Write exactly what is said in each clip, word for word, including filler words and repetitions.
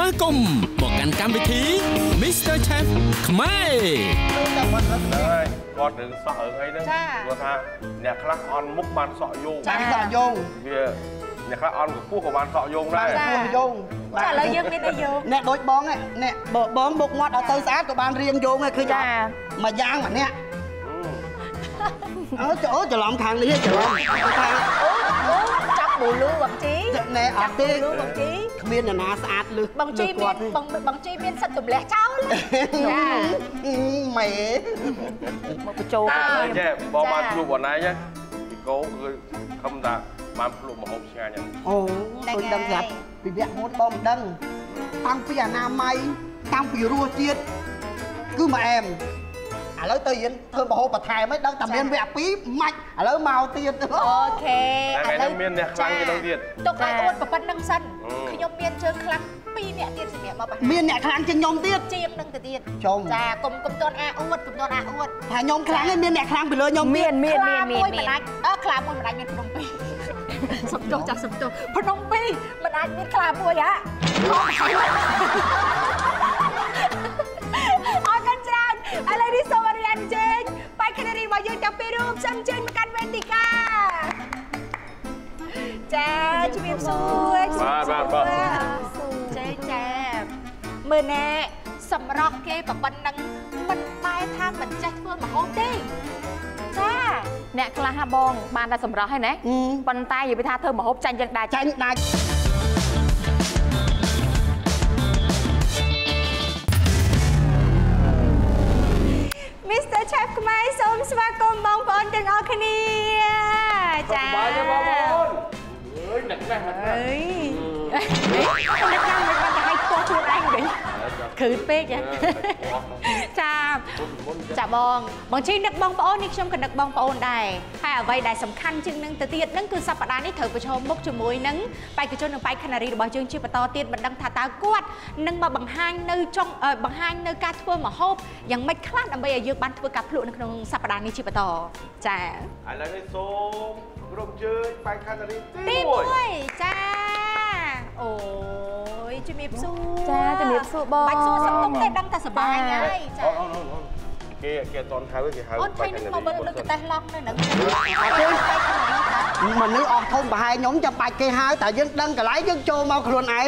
វាគមន៍មកកាន់កម្មវិធី Mister Chef ខ្មែរគាត់នឹងសក់អើអីហ្នឹងគាត់ថាអ្នកខ្លះអន់មុខបានសក់យោងបានសក់យោងវាអ្នកខ្លះអន់កម្ពស់ក៏បានសក់យោងដែរកម្ពស់យោងចាឥឡូវយើងមានតែយោងអ្នកដូចបងអ្នកបើបងមុខមាត់អត់ទៅស្អាតក៏បានរៀងយោងដែរឃើញចាមួយយ៉ាងម្នាក់អើអូច្រឡំខាងនេះច្រឡំខាងអូចាប់ប៊ូលូបងជីណែអត់ទេបងជីគ្មានអ្នកណាស្អាតលឹះបងជីមានបងបងជីមានសិទ្ធិទម្លាក់ចោលចាម៉ែមកបញ្ចូលចេះបងបានជួបបងឯងពីកោគឺខំថាបានភ្លុកម្ហូបឆ្ងាញ់ហ្នឹងអូដូចដឹងស្រាប់ពីវគ្គមុនបងមិនដឹងតាំងពីអនាម័យតាំងពីរសជាតិគឺមកអែមឥឡូវទៅរៀនធ្វើម្ហូបបន្ថែមហ្នឹងដឹងតែមានវគ្គពីរម៉ាច់ឥឡូវមកទៀតអូខេឥឡូវមានអ្នកខ្លាំងជាងទៀតទុកឲ្យអួតប៉ុណ្្នឹងសិនខ្ញុំមានជើងខ្លាំងពីរអ្នកទៀតសម្រាប់មកបង្ហាញមានអ្នកខ្លាំងជាងខ្ញុំទៀតជាងនឹងទៅទៀតចាកុំកុំតន់អាអួតកុំតន់អាអួតថាខ្ញុំខ្លាំងឯងមានអ្នកខ្លាំងពីលើខ្ញុំមានមានមានមានមិនអាចអើខ្លាមួយមិនអាចមានភ្នំពេញសុំទោសចាស់សុំទោសភ្នំពេញមិនអាចមានខ្លាមួយហ៎អរគុណច្រើនឥឡូវនេះសូមរៀនជើញបាយខេរីរបស់យើងទាំងពីររូបសូមជើញមកកាន់វេទិកាចាជំរាបសួរបាទបាទបាទចាចាមើលណែសម្រាប់គេប៉ុណ្ណឹងមិនបែរថាមិនចេះធ្វើម្ហូបទេចាអ្នកខ្លះបងបានតែសម្រាប់ហើយណាប៉ុន្តែនិយាយថាធ្វើម្ហូបចាញ់យ៉ាងដែរចាញ់ដាច់ Mister Chef ខ្មែរសូមស្វាគមន៍បងប្អូនទាំងអស់គ្នាចាបាយទេបងប្អូនអើយនឹកណាស់នឹកណាស់អើយនឹកណាស់មិនបានទៅឲ្យខ្ពស់ខ្លួនឯងវិញគ្រឺពេកចាចាបងបងជីនឹកបងប្អូននេះខ្ញុំក៏នឹកបងប្អូនដែរហើយអ្វីដែលសំខាន់ជាងនឹងទៅទៀតហ្នឹងគឺសប្តាហ៍នេះត្រូវប្រឈមមុខជាមួយនឹងបេក្ខជននិងបេក្ខនារីរបស់យើងជាបន្តទៀតមិនដឹងថាតើគាត់នឹងមកបង្ហាញនៅចុងបង្ហាញនៅការធ្វើម្ហូបយ៉ាងម៉េចខ្លះដើម្បីឲ្យយើងបានធ្វើការភ្លក់នៅក្នុងសប្តាហ៍នេះជាបន្តចាឥឡូវនេះសូមក្រុមជើញបេក្ខនារីទីមួយចាអូយជំរាបសួរចាជំរាបសួរបងបាច់សួរសំទុកទេដឹងតែសប្បាយហើយចាគេគេអត់តន់ហៅគេហៅអូនថ្ងៃនេះមកមើលនៅកតេះឡង់នៅហ្នឹងមនុស្សអស់ធំប្រហែលខ្ញុំចាំបាច់គេហៅតែយើងដឹងកន្លែងយើងចូលមកខ្លួនឯង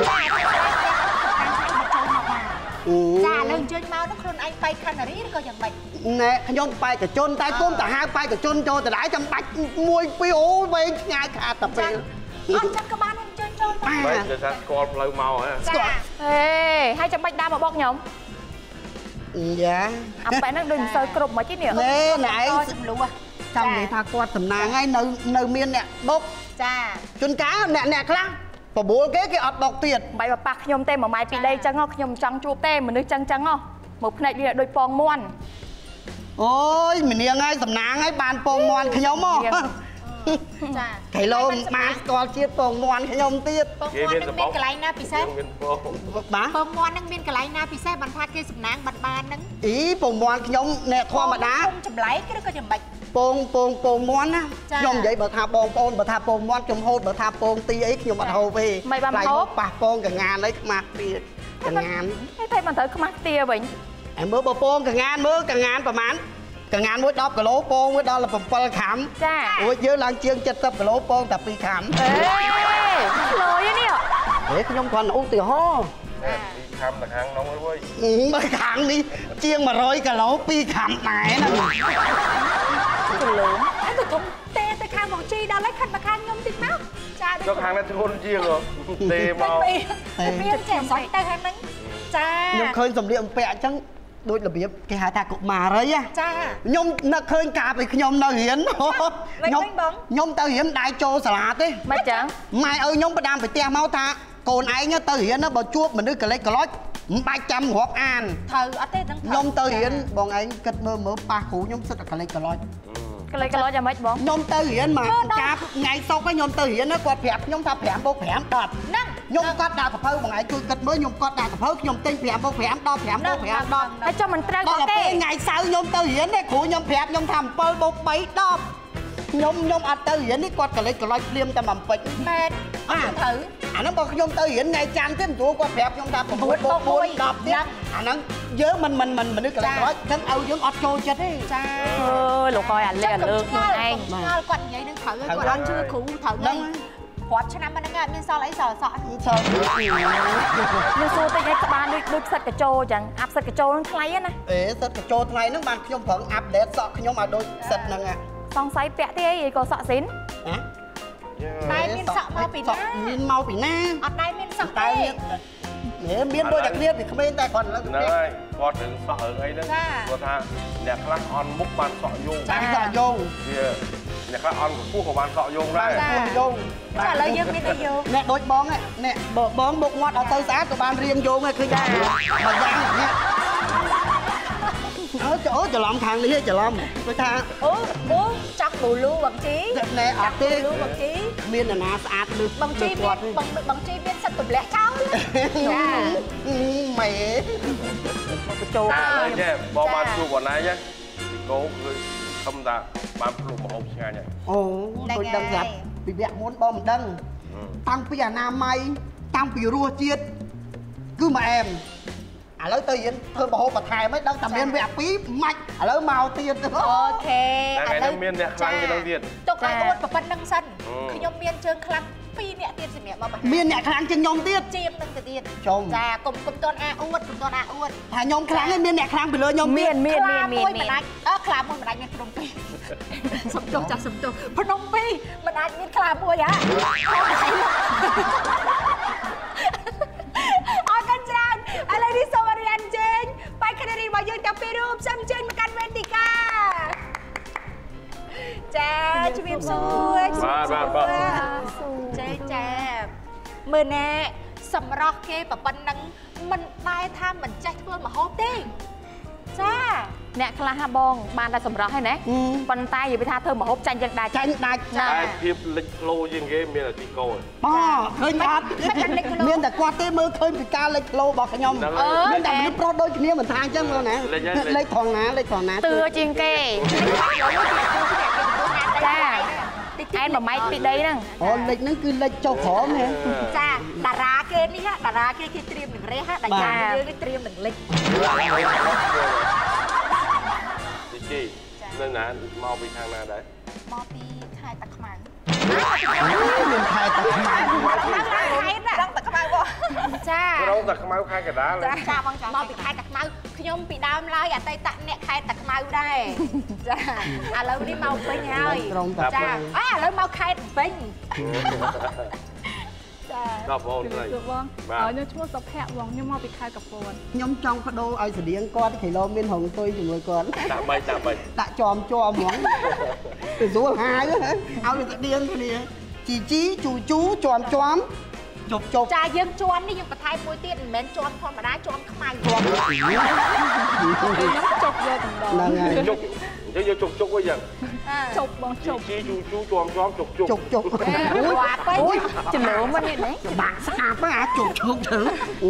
ចាលើអញ្ជើញមកនោះខ្លួនឯងបេក្ខនារីឬក៏យ៉ាងម៉េចណែខ្ញុំបេក្ខជនតែគុំទៅហៅបេក្ខជនចូលដដែលចាំបាច់មួយពីរអូវែងឆ្ងាយខាតតែពេលអត់ចាំក៏បានអញ្ជើញចូលទៅបាទគេថាស្គាល់ផ្លូវមកហ៎ស្គាល់ហេហើយចាំបាច់ដើរមកบอกខ្ញុំយ៉ាអាប៉ែហ្នឹងដូចមិនសូវគ្រប់មកទេនេះណែណែសំលូចាំនិយាយថាគាត់សំណាងហើយនៅនៅមានអ្នកបុកចាជួនកាលអ្នកអ្នកខ្លះបបួលគេគេអត់បុកទៀតបាយបប៉ះខ្ញុំទេមួយម៉ាយពីរដីចឹងខ្ញុំចង់ជួបទេមនុស្សចឹងចឹងហ៎មកភ្នែកវាដូចពងមាន់អូយមនាងហើយសំណាងហើយបានពងមាន់ខ្ញុំហ៎ចាគីឡូបានស្គាល់ជាតិពងមាន់ខ្ញុំទៀតពងមាន់នឹងមានកន្លែងណាពិសេសបាទពងមាន់នឹងមានកន្លែងណាពិសេសបានថាគេសំណាងបានបានហ្នឹងអីពងមាន់ខ្ញុំអ្នកធម្មតាចម្លែកឬក៏យ៉ាងម៉េចពងពងពងមាន់ណាខ្ញុំនិយាយបើថាបងប្អូនបើថាពងមាន់ខ្ញុំហូតបើថាពងទីអីខ្ញុំអត់ហូបទេមិនបានហូបប៉ះពងកងានអីខ្មាស់ទៀតកងានហើយតែមិនត្រូវខ្មាស់ទាវិញហើយមើលបើពងកងានមើលកងានប្រហែលកងានមួយដប់គីឡូពងមួយដល់7ខាំចារួចយើងឡើងជាង70គីឡូពងតែពីរខាំអេឆ្លើយនេះហេខ្ញុំគ្រាន់ឧទាហរណ៍ពីរខាំទៅខាងនោះអើយមើលខាងនេះជាង100គីឡូពីរខាំដែរណាគីឡូអត់ទៅគុំទេទៅខាងបងជីដល់ហើយខិតមកខាងខ្ញុំតិចមកចាទៅខាងនេះធ្ងន់ជាងទេមកមានចេះសក់ទៅខាងហ្នឹងចាខ្ញុំឃើញសម្លៀកបំពាក់អញ្ចឹងដូចរបៀបគេហៅថាកុមារីចាខ្ញុំនឹកឃើញកាលពីខ្ញុំនៅរៀនខ្ញុំខ្ញុំទៅរៀនដៃចូលសាលាទេមិនចឹងម៉ែឪខ្ញុំផ្ដាំប្រទះមកថាកូនឯងទៅរៀនបើជួបមនុស្សកលេចកលុចមិនបាច់ចាំរាប់អានត្រូវអត់ទេហ្នឹងខ្ញុំទៅរៀនបងឯងគិតមើលមើលប៉ះគ្រូខ្ញុំសិតតែកលេចកលុចកលេចកលុចយ៉ាងម៉េចបងខ្ញុំទៅរៀនមកកាលថ្ងៃសុកខ្ញុំទៅរៀនគាត់ប្រាប់ខ្ញុំថា5បូក5 10ហ្នឹងខ្ញុំគាត់ដាក់សភៅបងឯងជួយគិតមើលខ្ញុំគាត់ដាក់សភៅខ្ញុំទិញ5បូក5 10 5បូក5 10 ហើយចាំមិនត្រូវគាត់ទេថ្ងៃសៅរ៍ខ្ញុំទៅរៀនទេគ្រូខ្ញុំប្រាប់ខ្ញុំថា7បូក3 10ខ្ញុំខ្ញុំអត់ទៅរៀននេះគាត់កលេចកលុចភ្លាមតែបំពេចមែនអត់ត្រូវអាហ្នឹងបើខ្ញុំទៅរៀនថ្ងៃច័ន្ទទៀតព្រោះគាត់ប្រាប់ខ្ញុំថាប្រមូលបូកមួយ ដប់ ទៀតអាហ្នឹងយើងមិនមិនមិនមនុស្សកន្លែងក្រោយចឹងឲ្យយើងអត់ចូលចិត្តទេចាអើយលោកអើយអាលេអាលើខ្លួនឯងឆ្ងល់គាត់និយាយនឹងត្រូវគាត់អត់ជឿគ្រូត្រូវហ្នឹងគាត់ឆ្នាំហ្នឹងអត់មានសល់អីសល់សក់សល់ខ្ញុំសួរតិចឲ្យក្បាលដូចដូចផ្សិតកញ្ចោចឹងអាប់ផ្សិតកញ្ចោហ្នឹងថ្លៃណាអេផ្សិតកញ្ចោថ្លៃហ្នឹងបានខ្ញុំប្រឹងអាប់ដេតសក់ខ្ញុំឲ្យដូចផ្សិតហ្នឹងសង្ស័យពាក់ទេអីក៏សក់ស៊ីនណាតែមានសក់មកពីណាមានមកពីណាអត់ដែរមានសក់ទេមានដូចតែគ្នាពីក្មេងតែគាត់ឡើងហ្នឹងហើយគាត់រឿងសក់រឿងអីហ្នឹងគាត់ថាអ្នកខ្លះអន់មុខបានសក់យងបានសក់យងវាអ្នកខ្លះអន់កម្ពស់ក៏បានសក់យងដែរខ្ពស់យងតែឥឡូវយើងមានតែយងអ្នកដូចបងនេះបើបងមុខងាត់អត់ទៅស្អាតក៏បានរៀមយងឯងឃើញដែរមួយយ៉ាងនេះអើអូច្រឡំខាងនេះច្រឡំគាត់ថាអូអូចាក់ប៊ូលូបងជីណែអត់ទេលូបងជីមានអ្នកណាស្អាតលើបងជីមានបងបងជីមានសិតទម្លាក់ចោលចាម៉ែមកចូលចេះបងបានជួបបងណាចាពីកោគឺខំតាបានភ្លុកម្ហូបឆ្ងាញ់ហើយអូដូចដឹងស្រាប់ពីវគ្គមុនបងមិនដឹងតាំងពីអនាម័យតាំងពីរសជាតិគឺមកអែមឥឡូវទៅរៀនធ្វើម្ហូបបន្ថែមហ្នឹងដឹងតែមានវគ្គពីរម៉ាច់ឥឡូវមកទៀតអូខេឥឡូវមានអ្នកខ្លាំងជាងទៀតទុកឲ្យអួតប៉ុណ្្នឹងសិនខ្ញុំមានជើងខ្លាំងពីរអ្នកទៀតសម្រាប់មកបង្ហាញមានអ្នកខ្លាំងជាងខ្ញុំទៀតជាមនឹងទៅទៀតចាកុំកុំតន់អាអួតកុំតន់អាអួតថាខ្ញុំខ្លាំងឯងមានអ្នកខ្លាំងពីលើខ្ញុំមានមានមានមានមានអើខ្លាមួយមិនអាចមានភ្នំពេញសំទោសចាស់សំទោសភ្នំពេញមិនអាចមានខ្លាមួយហ៎អរគុណច្រើនឥឡូវនេះសូមរៀនជើញបាយខេរីរបស់យើងទាំងពីររូបសូមជើញមកកាន់វេទិកាចាជំរាបសួរបាទបាទបាទចាចាមើលណែសម្រស់គេប៉ុណ្ណឹងមិនដែរថាមិនចេះធ្វើម្ហូបទេចាអ្នកខ្លះបងបានតែសម្រស់ហើយណាប៉ុន្តែនិយាយថាធ្វើម្ហូបចាញ់យ៉ាងដែរចាញ់ដាច់តែភាពលេចធ្លោជាងគេមានតែទីកោបងឃើញអត់មានតែគាត់ទេមើលឃើញពីការលេចធ្លោរបស់ខ្ញុំមានតែមនុស្សប្រុសដូចគ្នាមិនថាអញ្ចឹងមើលណាលេចថងណាលេចថងណាទឿជាងគេចាអែនមួយម៉ែត្រពីដីហ្នឹងអូលេចហ្នឹងគឺលេចចុះក្រោមហ៎ចាតារាគេនេះតារាគេគេត្រៀមនឹងរះតារាយើងនេះត្រៀមនឹងលេចជីនៅណាមកពីខាងណាដែរមកពីខេត្តតាខ្មៅមានខេត្តតាខ្មៅខេត្តដឹងតាខ្មៅបងចាក្រុងតាខ្មៅខេត្តកណ្ដាលចាបងចាមកពីខេត្តតាខ្មៅខ្ញុំពីដើមឡើយអតីតអ្នកខេត្តតាខ្មៅដែរចាឥឡូវនេះមកពេញហើយចាអើឥឡូវមកខេត្តពេញដល់បងស្រីបងខ្ញុំឈ្មោះសុភ័ក្របងខ្ញុំមកពីខេត្តកំពតខ្ញុំចង់បដូរឲ្យស្តៀងគាត់គីឡូមានហងទុយជាមួយគាត់ដាក់បីដាក់បីដាក់ជាប់ជាប់ហ្មងទៅស្រួលហាយឲ្យស្តៀងគ្នាជីជីជូជូជាប់ជាប់ជប់ជប់ចាយើងជាប់នេះយើងបន្ថែមមួយទៀតមិនមែនជាប់ធម្មតាជាប់ខ្មៅជាប់ខ្ញុំជប់យកហ្នឹងហើយជប់យើងយកជប់ជប់វិញយ៉ាងជប់បងជប់ជីជូជូជាប់ជាប់ជប់ជប់ជប់ជប់អូយចំលើមកនេះណាបាក់ស្អាតហ្នឹងអាជប់ជប់ទៅ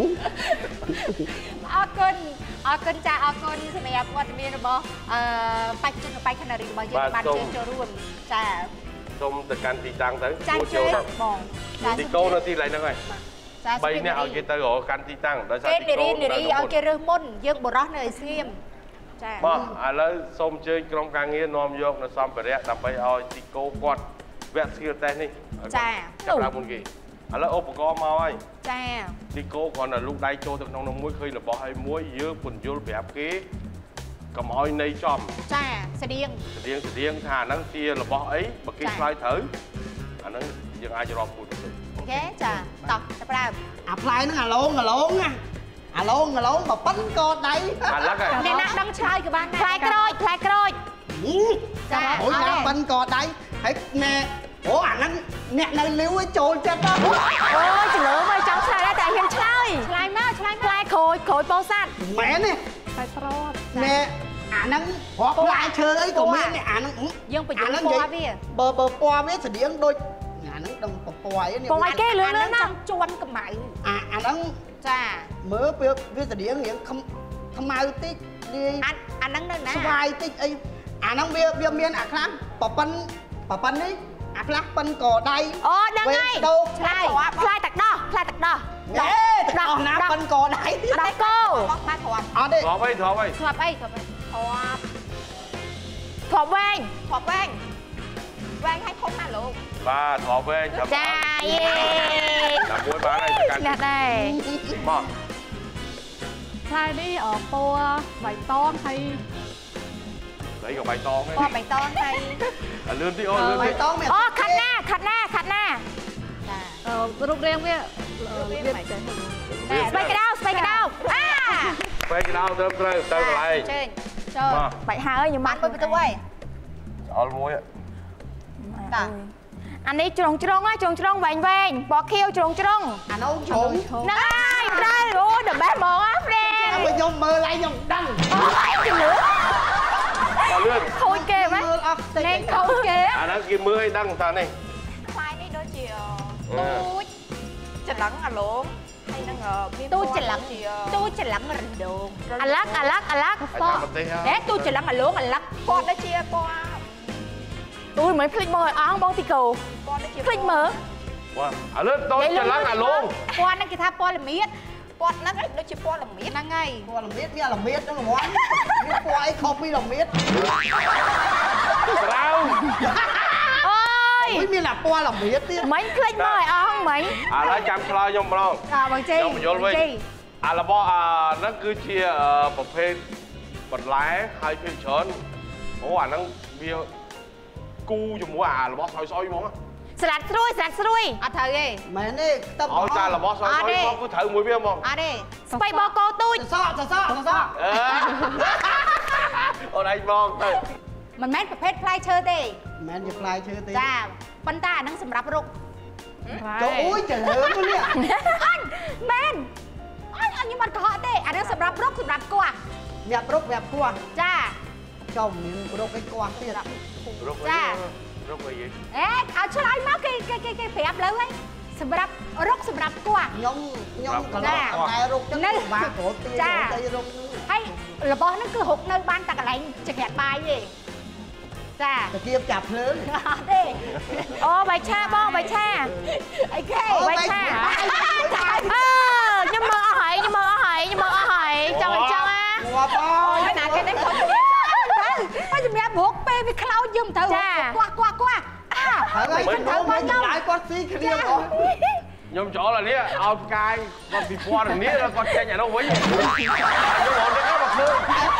អរគុណអរគុណចាអរគុណសម្រាប់វត្តមានរបស់អឺបេក្ខជនបេក្ខនារីរបស់យើងបានចូលរួមចាសូមទៅកាន់ទីតាំងទៅចូលទៅបងទីកោនៅទីកន្លែងហ្នឹងហើយបីអ្នកឲ្យគេទៅរកកាន់ទីតាំងដោយសារទីនារីនារីឲ្យគេរើសមុនយើងបរោះនៅឲ្យស្ងៀមចាបាទឥឡូវសូមអញ្ជើញក្រុមការងារនាំយកនៅសម្ភារៈដើម្បីឲ្យទីកោគាត់វគ្គស្គីលតេស្តនេះចាចាប់ដើមមុនគេឥឡូវឧបករណ៍មកហើយចាទីកោគ្រាន់តែលូកដៃចូលទៅក្នុងនោះមួយឃើញរបស់ឲ្យមួយយើងពន្យល់ប្រាប់គេកុំឲ្យនៃចំចាស្តៀងស្តៀងស្តៀងថាហ្នឹងជារបស់អីបើគេឆ្លើយត្រូវអាហ្នឹងយើងអាចរាប់ពូជទៅអូខេចាតោះចាប់ដើមអាផ្លែហ្នឹងអាឡងអាឡងណាអាឡងអាឡងបើប៉ុនកដៃអាឡឹកហ៎អ្នកណាដឹងឆ្លើយក៏បានដែរផ្លែក្រូចផ្លែក្រូចចាអូយណាប៉ុនកដៃហើយណែអូអាហ្នឹងអ្នកនៅលីវចូលចិត្តអូយច្រឡំមកចង់ឆ្លើយដែរតែហ៊ានឆ្លើយឆ្លើយមកឆ្លើយផ្លែក្រូចក្រូចពោធិ៍សាត់មែនទេផ្លែត្នោតណែអាហ្នឹងរាប់ផ្លែឈើអីក៏មានអាហ្នឹងយើងបញ្យល់ពណ៌វាបើបើពណ៌វាស្តៀងដូចអាហ្នឹងដឹងពណ៌អីនេះពណ៌អីគេលឿនលឿនណាស់ជាន់កម្ៅអាអាហ្នឹងចាមើលវាវាស្តៀងរៀងខ្មៅតិចលាយអាហ្នឹងនៅណាស្វាយតិចអីអាហ្នឹងវាវាមានអាខ្លះប៉ប៉ិនប៉ប៉ិននេះអាខ្លះប៉ិនកដៃអូដឹងហើយដូឆ្លើយផ្លែទឹកដោះខ្លាចទឹកដោះណែទឹកដោះណាប៉ិនកដៃដោះគោបោះមកធ្លាប់អត់ទេធ្លាប់អីធ្លាប់អីធ្លាប់អីធ្លាប់អីធ្លាប់ធ្លាប់វែងធ្លាប់វែងវែងឲ្យធំណាលោកបាទធ្លាប់វិញចាំចាយេតាមមួយបានហើយទៅកាន់ឆ្នះដែរមកផ្លែនេះអពណ៌បៃតងហើយស្អីក៏បៃតងពណ៌បៃតងហើយអាលឿនទីអូលឿនបៃទីតងមានអូខាត់ណាខាត់ណាខាត់ណាចារូបរាងវាវាវាមិនចេះស្បែកក្តោបស្បែកក្តោបអាបែកដោទៅត្រូវទៅកន្លែងជើញចូលមកបាច់ហើយខ្ញុំបានមួយបន្ទូអីអល់មួយតាអានេះជ្រុងជ្រុងហ៎ជ្រុងជ្រុងវែងវែងពណ៌ខៀវជ្រុងជ្រុងអានោះជ្រុងហ្នឹងហើយដែរអូយដល់បែបហ្មងណាហ្វ្រេតែខ្ញុំមើលឡើងខ្ញុំដឹងអូយជំនឿអល់លឿនខូចគេហ្មងមើលអស់តិចលេងខូចគេអាហ្នឹងគេមើលឲ្យដឹងថានេះផ្លែនេះដូចជាទូចច្រឡឹងអាឡូងហើយនឹងមានទូចច្រឡឹងទូចច្រឡឹងរណ្ដូងអាឡាក់អាឡាក់អាឡាក់អាតាមប្រទេសហេទូចច្រឡឹងអាឡូងអាឡាក់ពណ៌ដូចជាពណ៌អូយមិនភ្លេចមើលឲ្យអងបងទីកោពណ៌ដូចជាភ្លេចមើលបាទអាលឿនតូចច្រឡឹងអាលងពណ៌ហ្នឹងគេថាពណ៌ល្មៀតពណ៌ហ្នឹងដូចជាពណ៌ល្មៀតហ្នឹងហើយពណ៌ល្មៀតមានល្មៀតហ្នឹងល្មមមានពណ៌អីខុសពីល្មៀតក្រៅអូយអុយមានតែពណ៌ល្មៀតទៀតមិនភ្លេចមើលឲ្យអងមិនឥឡូវចាំឆ្លើយខ្ញុំម្ដងអើបងជីខ្ញុំយល់វិញអារបស់អាហ្នឹងគឺជាប្រភេទបន្លែហើយភាគច្រើនអូអាហ្នឹងវាគូជាមួយអារបស់ស្អុយស្អុយហ្មងស្លាត់ស្រួយស្លាត់ស្រួយអត់ត្រូវទេមែនទេខ្ទឹមឲ្យតែរបស់ស្អុយស្អុយហ្មងគឺត្រូវមួយវាហ្មងអត់ទេស្បៃបកោទូចសសក់សសក់សសក់អឺអូនឯងមកទៅមិនមែនប្រភេទផ្លែឈើទេមែនជាផ្លែឈើទេចាប៉ុន្តែអាហ្នឹងសម្រាប់រុកចូលអុយច្រើមនេះអញមែនអញអញខ្ញុំអត់កុហកទេអាហ្នឹងសម្រាប់រុកសម្រាប់គាស់ញាប់រុកញាប់គោះចាចំមានរុកអីគោះទៀតរុកអីរុកអីអេឲ្យឆ្លើយមកគេគេគេប្រាប់លើហើយសម្រាប់រុកសម្រាប់គាស់ខ្ញុំខ្ញុំកន្លងតែរុកចឹងបាក់គ្រូទីអីរុកហើយរបស់ហ្នឹងគឺរុកនៅបានតែកន្លែងចង្កាត់បាយទេចាតាគៀបចាប់ភ្លើងអត់ទេអូបាយឆាបងបាយឆាអីគេបាយឆាអឺខ្ញុំមើលអស់ហើយខ្ញុំមើលអស់ហើយខ្ញុំមើលអស់ហើយចង់អញ្ចឹងណាវ៉ាបងអូយណាគេនេះគាត់ទៅហើយជំរាបរុកពេលវាខ្លោចយើងទៅគាស់គាស់គាស់អាហើយខ្ញុំមកજાયគាត់ស៊ីគ្នាអស់ខ្ញុំចូលអានេះឲ្យផ្កាយគាត់ពីពណ៌នេះแล้วគាត់ចេញអានោះវិញខ្ញុំមកនេះក៏មកឃើញ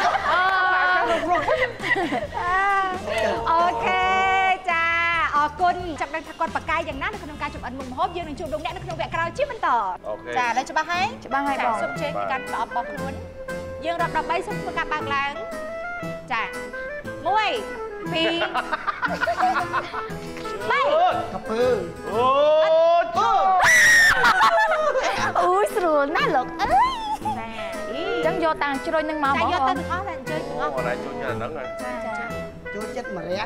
អូខេចាអរគុណចាំដឹងថាគាត់បកកាយយ៉ាងណានៅក្នុងការចម្អិនមុខម្ហូបយើងនឹងជួបលោកអ្នកនៅក្នុងវគ្គក្រោយជាបន្តអូខេចាឥឡូវច្បាស់ហើយច្បាស់ហើយបងសូមជើញពីកាន់ប្រអប់របស់ខ្លួនយើងរាប់ដល់3សូមធ្វើការបើកឡើងចាមួយពីរបីកាពើអូជូអូយស្រួលណាស់លោកអើយចាអញ្ចឹងយកតាំងជ្រុញនឹងមកចាបងយកទៅទាំងអស់តែអញ្ជើញទាំងអស់អូនឯងជួយញ៉ាំហ្នឹងហើយចាចាចូលចិត្តមរះចា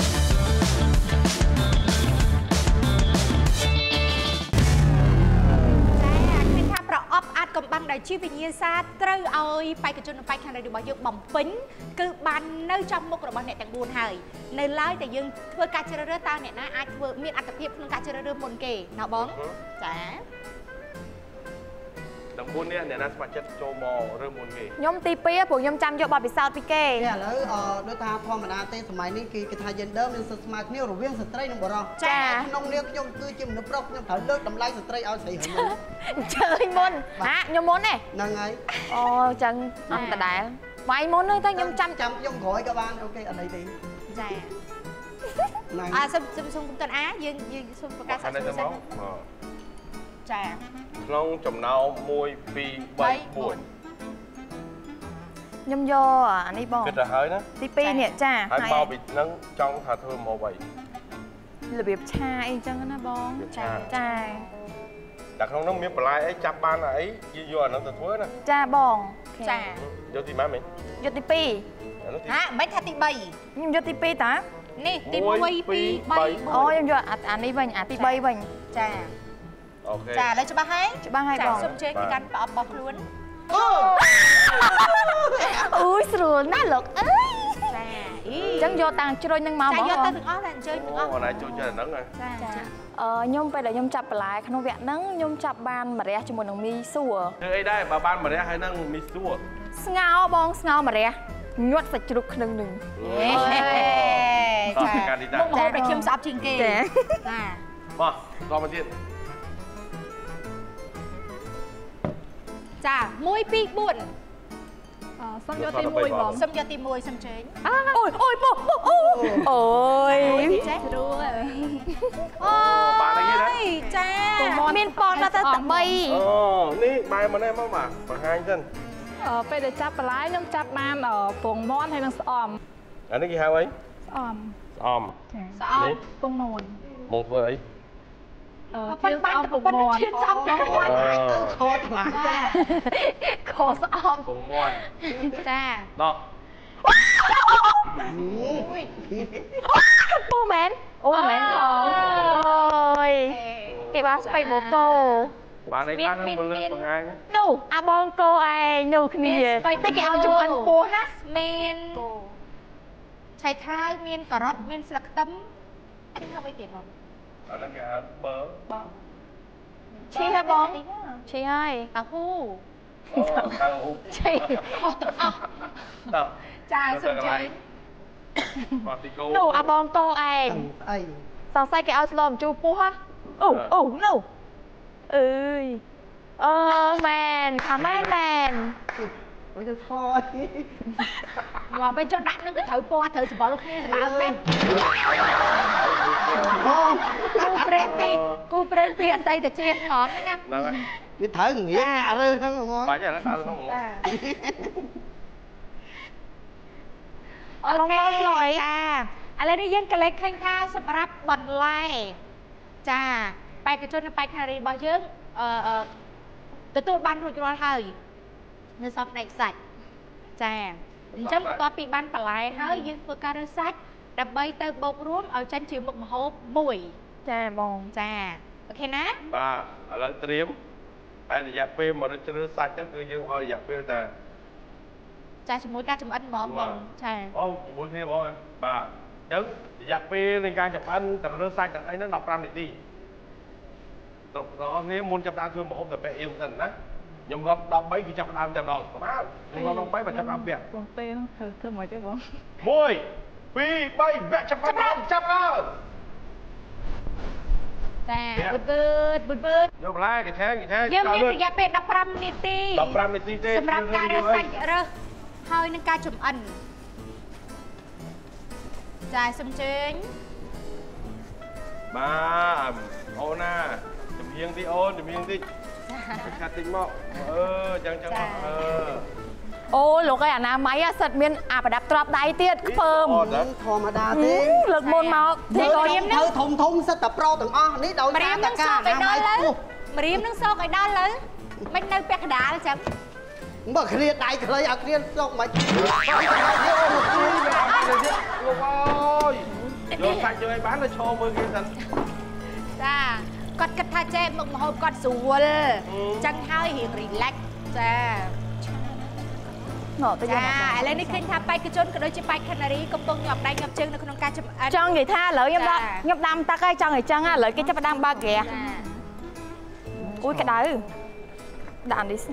ឃើញថាប្រអប់អាចកំបាំងដោយជីវវិញ្ញាសាត្រូវឲ្យបេក្ខជននៅបេក្ខខណ្ឌរបស់យើងបំពេញគឺបាននៅចំមុខរបស់អ្នកទាំងបួនហើយនៅឡើយតែយើងធ្វើការជ្រើសរើសតើអ្នកណាអាចធ្វើមានអត្ថប្រយោជន៍ក្នុងការជ្រើសរើសមុនគេណាបងចាដល់មុននេះអ្នកណាស្ម័គ្រចិត្តចូលមករើមុនគេខ្ញុំទីពីរព្រោះខ្ញុំចាំយកបទពិសោធន៍ពីគេឥឡូវដូចថាធម្មតាទេសម័យនេះគេគេថា gender មានសិទ្ធិស្មើគ្នារវាងស្ត្រីនិងបុរសក្នុងនាមខ្ញុំគឺជាមនុស្សប្រុសខ្ញុំត្រូវលើកតម្លៃស្ត្រីឲ្យស្រីហើយអញ្ជើញមុនហាខ្ញុំមុនទេហ្នឹងហើយអូអញ្ចឹងអត់ដដែលវាយមុនទេតែខ្ញុំចាំចាំខ្ញុំក្រោយក៏បានអូខេអត់អីទេចាហ្នឹងអើសុំសុំសុំគុំតាន់អាយើងយើងសុំប្រកាសសាកសួរសិនចាក្នុងចំណោមមួយពីរបីបួនខ្ញុំយកអានេះបងគិតទៅហើយណាទីពីរនេះចាហើយបោពីហ្នឹងចង់ថាធ្វើមកអ្វីរបៀបឆាអីអញ្ចឹងណាបងចាចាតែក្នុងហ្នឹងមានបន្លែអីចាប់បានអីយើងយកអាហ្នឹងទៅធ្វើណាចាបងចាយកទីម៉ាមែនយកទីពីរអានោះទីហាមិនថាទី3 ខ្ញុំយកទីពីរតានេះទី1 2 3 អូខ្ញុំយកអានេះវិញអាទីបីវិញចាអូខេចាឥឡូវច្បាស់ហើយច្បាស់ហើយចាបងសុំជើញពីកាន់ប្រអប់របស់ខ្លួនអូអូយស្រួលណាស់លោកអើយចាចឹងយកតាំងជ្រុញនឹងមកបងយកទៅទាំងអស់តែអញ្ជើញទាំងអស់អូនឯងចូលចិត្តហ្នឹងហ៎ចាអឺខ្ញុំពេលដែលខ្ញុំចាប់បន្លែក្នុងវគ្គហ្នឹងខ្ញុំចាប់បានម្រះជាមួយនឹងមីសួរធ្វើអីដែរបើបានម្រះហើយនឹងមីសួរស្ងោរបងស្ងោរម្រះញាត់សាច់ជ្រូកក្នុងនឹងចាមុខហូបដែលខ្ញុំស្អប់ជាងគេចាមកតមកទៀតចាមួយពីរបួនសុំយកទីមួយបងសុំយកទីមួយសុំជើញអូយអូយពុះអូយចេះស្រួលអូបានអីណាចាមានពងដល់ទៅតែបីអូនេះបែរមកនេះមកបាទបង្ហាញសិនពេលដែលចាប់បន្លែខ្ញុំចាប់បានពងមាន់ហើយនឹងស្អំអានេះគេហៅអីស្អំស្អំស្អំពងមាន់មកធ្វើអីអឺជាស្អំពងមាន់ស្អំពងមាន់ខតខ្លាំងខស្អំពងមាន់ចាដល់ពូមែនអូមែនអូយគេបានស្បៃបូកោបានអីបាននឹងមើលបង្ហាញនោះអាបងកោឯងនោះគ្នាតែគេឲ្យចំអិនពោះណាមានឆៃថាវមានការ៉ុតមានស្លឹកខ្ទឹមគេធ្វើអីទៀតបងអានេះគេហៅបឺបឺឈីហ៎បងឈីហើយតាហ៊ូអូតាហ៊ូឈីអស់ទាំងអស់តើចាសុំជើញបាទទីគោនោះអាបងកោឯងអីសង្ស័យគេឲ្យស្លមជូរពោះហ៎អូអូនោះអើយអឺមែនខាមែនមែនអូយទៅខតមកពេលចុះដាក់នឹងក៏ត្រូវពណ៌ត្រូវច្បល់គ្នាស្បើមែនបងគូប្រេងពីគូប្រេងពីអតីតជាតិហងណាហ្នឹងហើយវាត្រូវងាករើហ្នឹងហ្មងបាច់ហើយដល់ក្នុងអរគុណលោកអីចាឥឡូវនេះយើងក៏លេចឃើញថាសម្រាប់បន្លែចាបេក្ខជននៅបេក្ខនារីរបស់យើងអឺទទួលបានរួចរាល់ហើយនៅសពផ្នែកសាច់ចាអញ្ចឹងបន្ទាប់ពីបានបន្លែហើយយើងធ្វើការរើសសាច់ដើម្បីទៅបូករួមឲ្យចេញជាមុខម្ហូបមួយចាបងចាអូខេណាបាទឥឡូវត្រៀមហើយរយៈពេលមកជ្រើសសាច់ហ្នឹងគឺយើងឲ្យរយៈពេលតែចាជាមួយការចំអិនហ្មងបងចាអូជាមួយគ្នាបងបាទអញ្ចឹងរយៈពេលនៃការចំអិនទាំងរើសសាច់ទាំងអីហ្នឹងដប់ប្រាំនាទីដល់ដល់នេះមុនចាប់ដើមធ្វើម្ហូបតែពេលអៀមសិនណាខ្ញុំរាប់ដប់បីគឺចាប់ដើមតែម្ដងបាទខ្ញុំរាប់ដប់បីបើចាប់ដើមពាក់បងពេលហ្នឹងធ្វើធ្វើមកទេបងមួយពីរបីវគ្គចាប់ដើមចាប់ដើមចាបឺតបឺតបឺតបឺតយកបន្លែកញ្ឆែងកញ្ឆែងយើងមានរយៈពេលដប់ប្រាំនាទីដប់ប្រាំនាទីទេសម្រាប់ការរើសសាច់រើសហើយនឹងការចំអិនចាសូមអញ្ជើញបាទអូនណាជំហៀងទីអូនជំហៀងទីខាត់តិចមកអឺចឹងចឹងមកអឺអូលោកឯអាណាម័យសិតមានអាប្រដាប់ទ្របដៃទៀតខ្ពើមធម្មតាទេលើកមុនមកទីកូនទៅធំធំសិតតែប្រុសទាំងអស់នេះដោយម្រាមនឹងសោកឲ្យដល់លើម្រាមនឹងសោកឲ្យដល់លើមិននៅពាក់កណ្ដាលចឹងបើគ្នាដៃខ្លីឲ្យគ្នាសុកមិនលោកអើយយកសាច់យកឲ្យបានទៅឈរមើលគេសិនចាគាត់គិតថាចេះមុខម្ហូបគាត់ស្រួលចឹងហើយរៀងរីឡែកចាណោទៅចាឥឡូវនេះឃើញថាបេក្ខជនក៏ដូចជាបេក្ខនារីកំពុងញាប់ដៃញាប់ជើងនៅក្នុងការចំអិនចង់និយាយថាឥឡូវខ្ញុំដាក់ខ្ញុំដាំទឹកហើយចង់ឲ្យចឹងឥឡូវគេចាប់ផ្ដើមបើកក្រាស់អ៊ុយក្តៅដាក់នេះ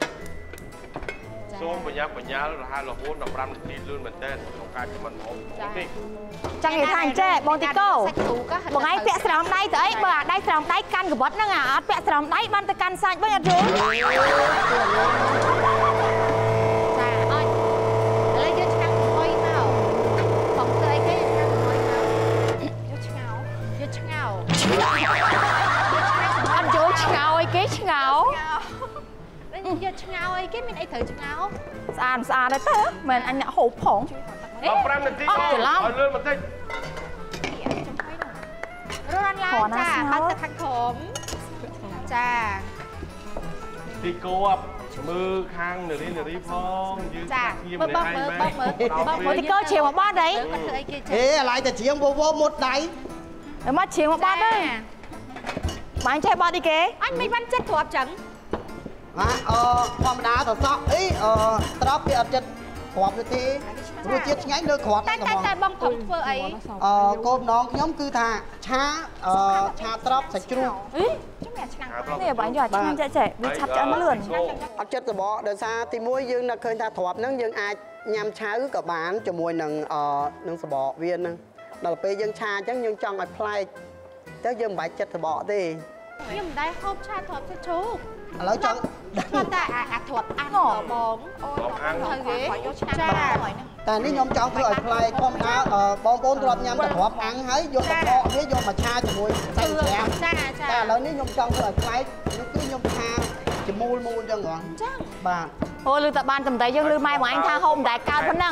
សូមបញ្ញាបញ្ញាលរហ័សរហូតដល់ប្រាំនាទីលឿនមែនតើក្នុងការចំអិនម្ហូបនេះចង់និយាយថាអញ្ចេះបងទីកោបងឯងពាក់ស្រោមដៃទៅអីបើអាដៃស្រោមដៃកាន់កបិតហ្នឹងអាអត់ពាក់ស្រោមដៃបានទៅកាន់សាច់វិញអត់យល់ចាអត់ឥឡូវយកឆ្នាំងអុយមកបងធ្វើអីគេឆ្នាំងអុយមកយកឆ្ងោយកឆ្ងោអត់យល់ឆ្ងោអីគេឆ្ងោយកឆ្ងោអីគេមានអីត្រូវឆ្ងោស្អាតស្អាតទៅមែនអញអ្នកហូបផងដល់ប្រាំនាទីឲ្យលឿនបន្តិចរត់ឡើងចាហើយទៅខាងក្រោមចាទីគោមើលខាងនារីនារីផងយើងគ្នាម្នាក់ឯងមែនបងទីកោជ្រាវមកបាត់អីគាត់ធ្វើអីគេចាហេឥឡូវតែជ្រៀងវវមុតដៃមកជ្រាវមកបាត់ហើយបាញ់ចេះបាត់អីគេអញមិនបានចិត្តគ្រាប់ចឹងបាទអឺធម្មតាទៅសក់អីអឺត្រប់វាអត់ចិត្តគ្រាប់ទេรสជាតិឆ្ងាញ់លើគ្រាប់តែតែតែបងកុំធ្វើអីអឺកូនน้องខ្ញុំគឺថាឆាអឺឆាត្រប់សាច់ជ្រូកអីចាំអ្នកឆ្នាំនេះបងយកឆ្ងាញ់ចេះចេះវាឆាប់ឆ្អិនលឿនអត់ចិត្តសបកដោយសារទីមួយយើងនឹកឃើញថាទ្រាប់ហ្នឹងយើងអាចញ៉ាំឆៅក៏បានជាមួយនឹងអឺនឹងសបកវាហ្នឹងដល់ពេលយើងឆាអញ្ចឹងយើងចង់ឲ្យប្លែកទៅយើងមិនបាច់ចិត្តសបកទេខ្ញុំមិនដែរហូបឆាទ្រាប់សាច់ជ្រូកឥឡូវចង់គាត់តែអាទ្រាប់អាំងបងអូនអាំងទៅគេយកឆ្នាំចាតែនេះខ្ញុំចង់ធ្វើឲ្យប្លែកធម្មតាបងប្អូនទ្រាប់ញ៉ាំតែទ្រាប់អាំងហើយយកកបកវាយកមកឆាជាមួយសាច់ច្រាមចាចាតែឥឡូវនេះខ្ញុំចង់ធ្វើឲ្យប្លែកនេះគឺខ្ញុំឆាជាមូលមូលអញ្ចឹងហ្មងចឹងបាទអូលឺតែបានតំតែយើងលឺម៉ែបងអញថាហូបមិនដែរកើតប៉ុណ្ណឹង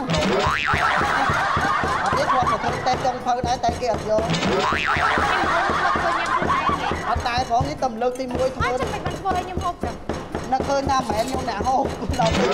អត់ទេគាត់ទៅតែចុងភៅដែរតែគេអត់យកអត់តែផងនេះតំលើកទីមួយធ្វើអត់ចាំមិនបានធ្វើឲ្យខ្ញុំហូបចឹងនឹកឃើញថាម៉ែខ្ញុំអ្នកហូបដល់ពេល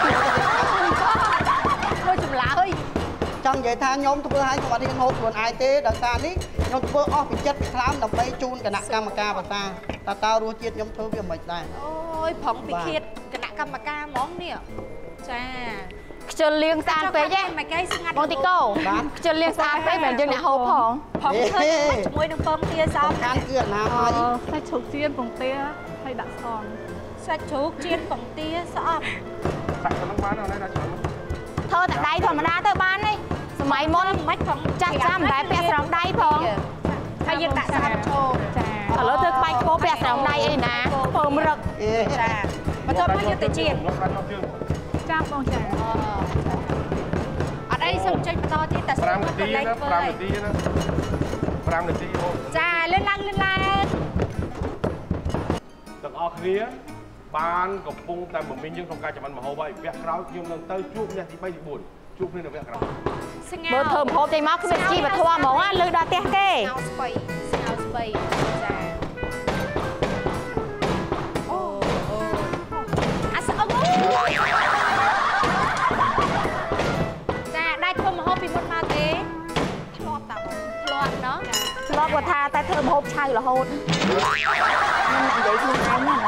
ធ្វើចម្លើយចង់និយាយថាខ្ញុំធ្វើឲ្យគាត់រៀនហូបខ្លួនឯងទេដល់ការនេះខ្ញុំធ្វើអស់ពីចិត្តពីខ្លាំងដើម្បីជូនគណៈកម្មការភាសាតើតើរសជាតិខ្ញុំធ្វើវាមិនដែរអូយប្រងពិឃាតគណៈកម្មការហ្មងនេះចាខ្ជិលលៀងស្អាតពេកហ៎មកគេស្ងាត់បងទីកោខ្ជិលលៀងស្អាតពេកមិនយើងអ្នកហូបផងផងធ្វើជាមួយនឹងពងទាសអំខាន់គឺអាណាហើយសាច់ជ្រូកចៀនពងទាហើយដាក់ស្អំសាច់ជ្រូកចៀនពងទាស្អប់សាច់ហ្នឹងបានអត់ណាដាក់ធ្វើតែដៃធម្មតាទៅបានទេសម័យមុនមិនផងចាស់ចាំមិនដែរពាក់ស្រោមដៃផងហើយយើងដាក់ស្អាតឈោចាឥឡូវធ្វើក្បាច់គោពាក់ស្រោមដៃអីណាពើមរឹកចាបន្ទាប់មកយកទៅចៀនចាំបងចាអត់អីសុំចេញបន្តទៀតតែ 5នាទីណា5នាទីណា5នាទីអូចាលឿនឡើងលឿនឡើងទាំងអស់គ្នាបានកំពុងតែមមិញយើងក្នុងការចម្អិនម្ហូបហើយវគ្គក្រោយខ្ញុំនឹងទៅជួបអ្នកទី3ទី4ជួបគ្នានៅវគ្គក្រោយស្ងាត់មើលធ្វើម្ហូបចេញមកគ្មានជីវធម៌ហ្មងលឺដល់ផ្ទះគេស្ងោស្បៃស្ងោស្បៃចាអូអូអាស្អប់ចាដាច់ធ្វើម្ហូបពីមុនមកទេធ្លាប់តាបងធ្លាប់เนาะធ្លាប់គាត់ថាតែធ្វើម្ហូបឆៅរហូតខ្ញុំនិយាយខ្លួនឯងណា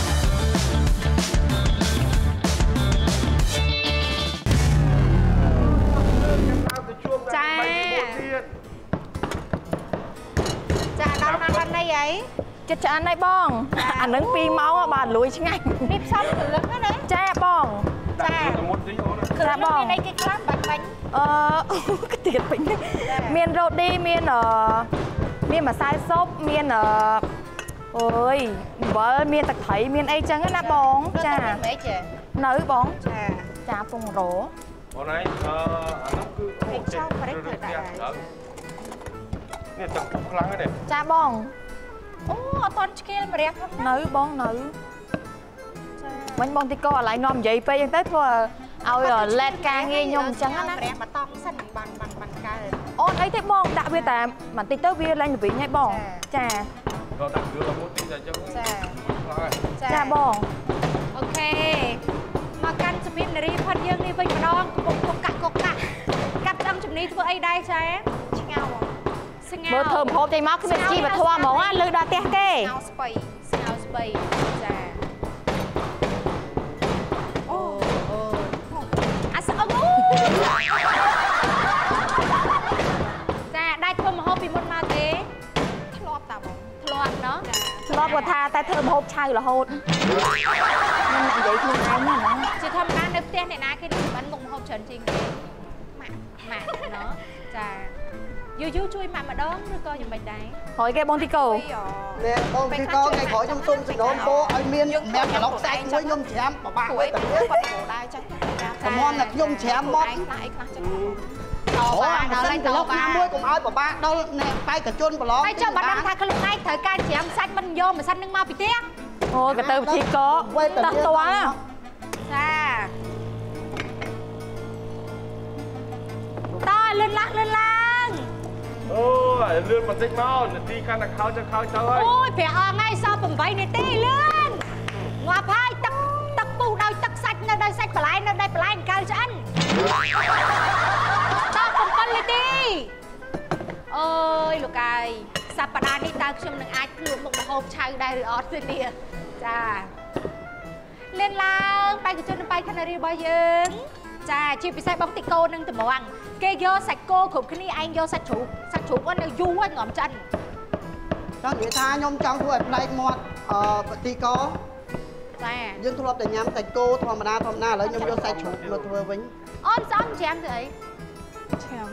ចាចាដល់ណាបាននេះអីចិត្តឆ្អិនហើយបងអានឹងពីរម៉ោងបានលួយឆ្ងាញ់នេះផ្សំព្រលឹងណាចាបងចាមុនទីអូនចាបងមានអីគេខ្លះបាច់បាញ់អឺទៀតពេញមានរ៉ូឌីមានអឺមានម្សៅស៊ុបមានអឺអើយអំបិលមានទឹកត្រីមានអីចឹងណាបងចាមិនចេះនៅបងចាចាពងរ៉ូបងឯងអឺអានោះគឺអូចោលប្រេកទៅដាក់នេះទឹកពុះខ្លាំងទេចាបងអូអត់តន់ឆ្កៀលម្រះផងនៅបងនៅចាមិញបងទីកោឥឡូវនាំនិយាយពេកអញ្ចឹងទៅធ្វើឲ្យឡេតការងារខ្ញុំអញ្ចឹងណាម្រះមកតង់សិនបានបានបានកើតអូនអីទេបងដាក់វាតែបន្តិចទៅវាឡើងល្វីងហើយបងចាក៏ដាក់គ្រឿងរហូតតិចតែអញ្ចឹងចាចាបងអូខេមកកាន់ជំនាញនារីផាត់យើងនេះវិញម្ដងកំពុងកុកកាក់កុកកាក់កាត់ដងជំនាញធ្វើអីដែរចាឆ្ងោស្ងោមើលធ្វើម្ហូបចេញមកគ្មានជីវធម៌ហ្មងលឺដល់ផ្ទះគេស្ងោស្បៃស្ងោស្បៃចាអូអូអាស្អប់ចាដាច់ធ្វើម្ហូបពីមុនមកទេធ្លាប់តាបងធ្លាប់เนาะធ្លាប់គាត់ថាតែធ្វើម្ហូបឆៅរហូតខ្ញុំនិយាយខ្លួនឯងណាជាធម្មតានៅផ្ទះអ្នកណាគេនឹងបានមុខម្ហូបច្រើនជាងគេម៉ាក់ម៉ាក់เนาะចាយូរយូរជួយម៉ាក់ម្ដងឬក៏យ៉ាងម៉េចដែរហើយគេបងទីកោនេះបងទីកោថ្ងៃក្រោយខ្ញុំសុំសំណូមពរឲ្យមានអ្នកក្លោកសាច់មួយខ្ញុំច្រាមប្របាក់មួយតែគាត់មកដែរចឹងតែមកតែខ្ញុំច្រាមមកឯខ្លះអីខ្លះចឹងអូបានដល់ឡើងក្លោកណាមួយកុំឲ្យប្របាក់ដល់អ្នកបេក្ខជនប្រឡងហើយចាំបាត់ដឹងថាខ្លួនឯងត្រូវការច្រាមសាច់មិនយកម៉ាស៊ីននឹងមកពីផ្ទះអូក៏ទៅទីកោតោះតួចាតើលឿនឡើងលឿនឡើងអូយលឿនបន្តិចមកនាទីកាន់តែខោចខោចទៅហើយអូយព្រះអង្គហើយសល់8នាទីលឿនងាប់ហើយទឹកទឹកពុះដោយទឹកសាច់នៅដោយសាច់បន្លែនៅដោយបន្លែកៅឆ្អិនតើ7នាទីអើយលោកកាយសប្តាហ៍នេះតើខ្ញុំនឹងអាចភ្លក់មុខម្ហូបឆៅដែរឬអត់ទេនេះចាលឿនឡើងបេក្ខជនបេក្ខនារីរបស់យើងចាជាពិសេសបងទីកូននឹងតម្រងគេយកសាច់គោគ្រប់គ្នាឯងយកសាច់ជ្រូកសាច់ជ្រូកគាត់នៅយូរហើយងំចិនចង់និយាយថាខ្ញុំចង់ធ្វើឲ្យប្លែកមាត់អឺទីកចាយើងធ្លាប់តែញ៉ាំសាច់គោធម្មតាធម្មតាឥឡូវខ្ញុំយកសាច់ជ្រូកមកធ្វើវិញអូនស្អប់ច្រាំទៅអីច្រាំ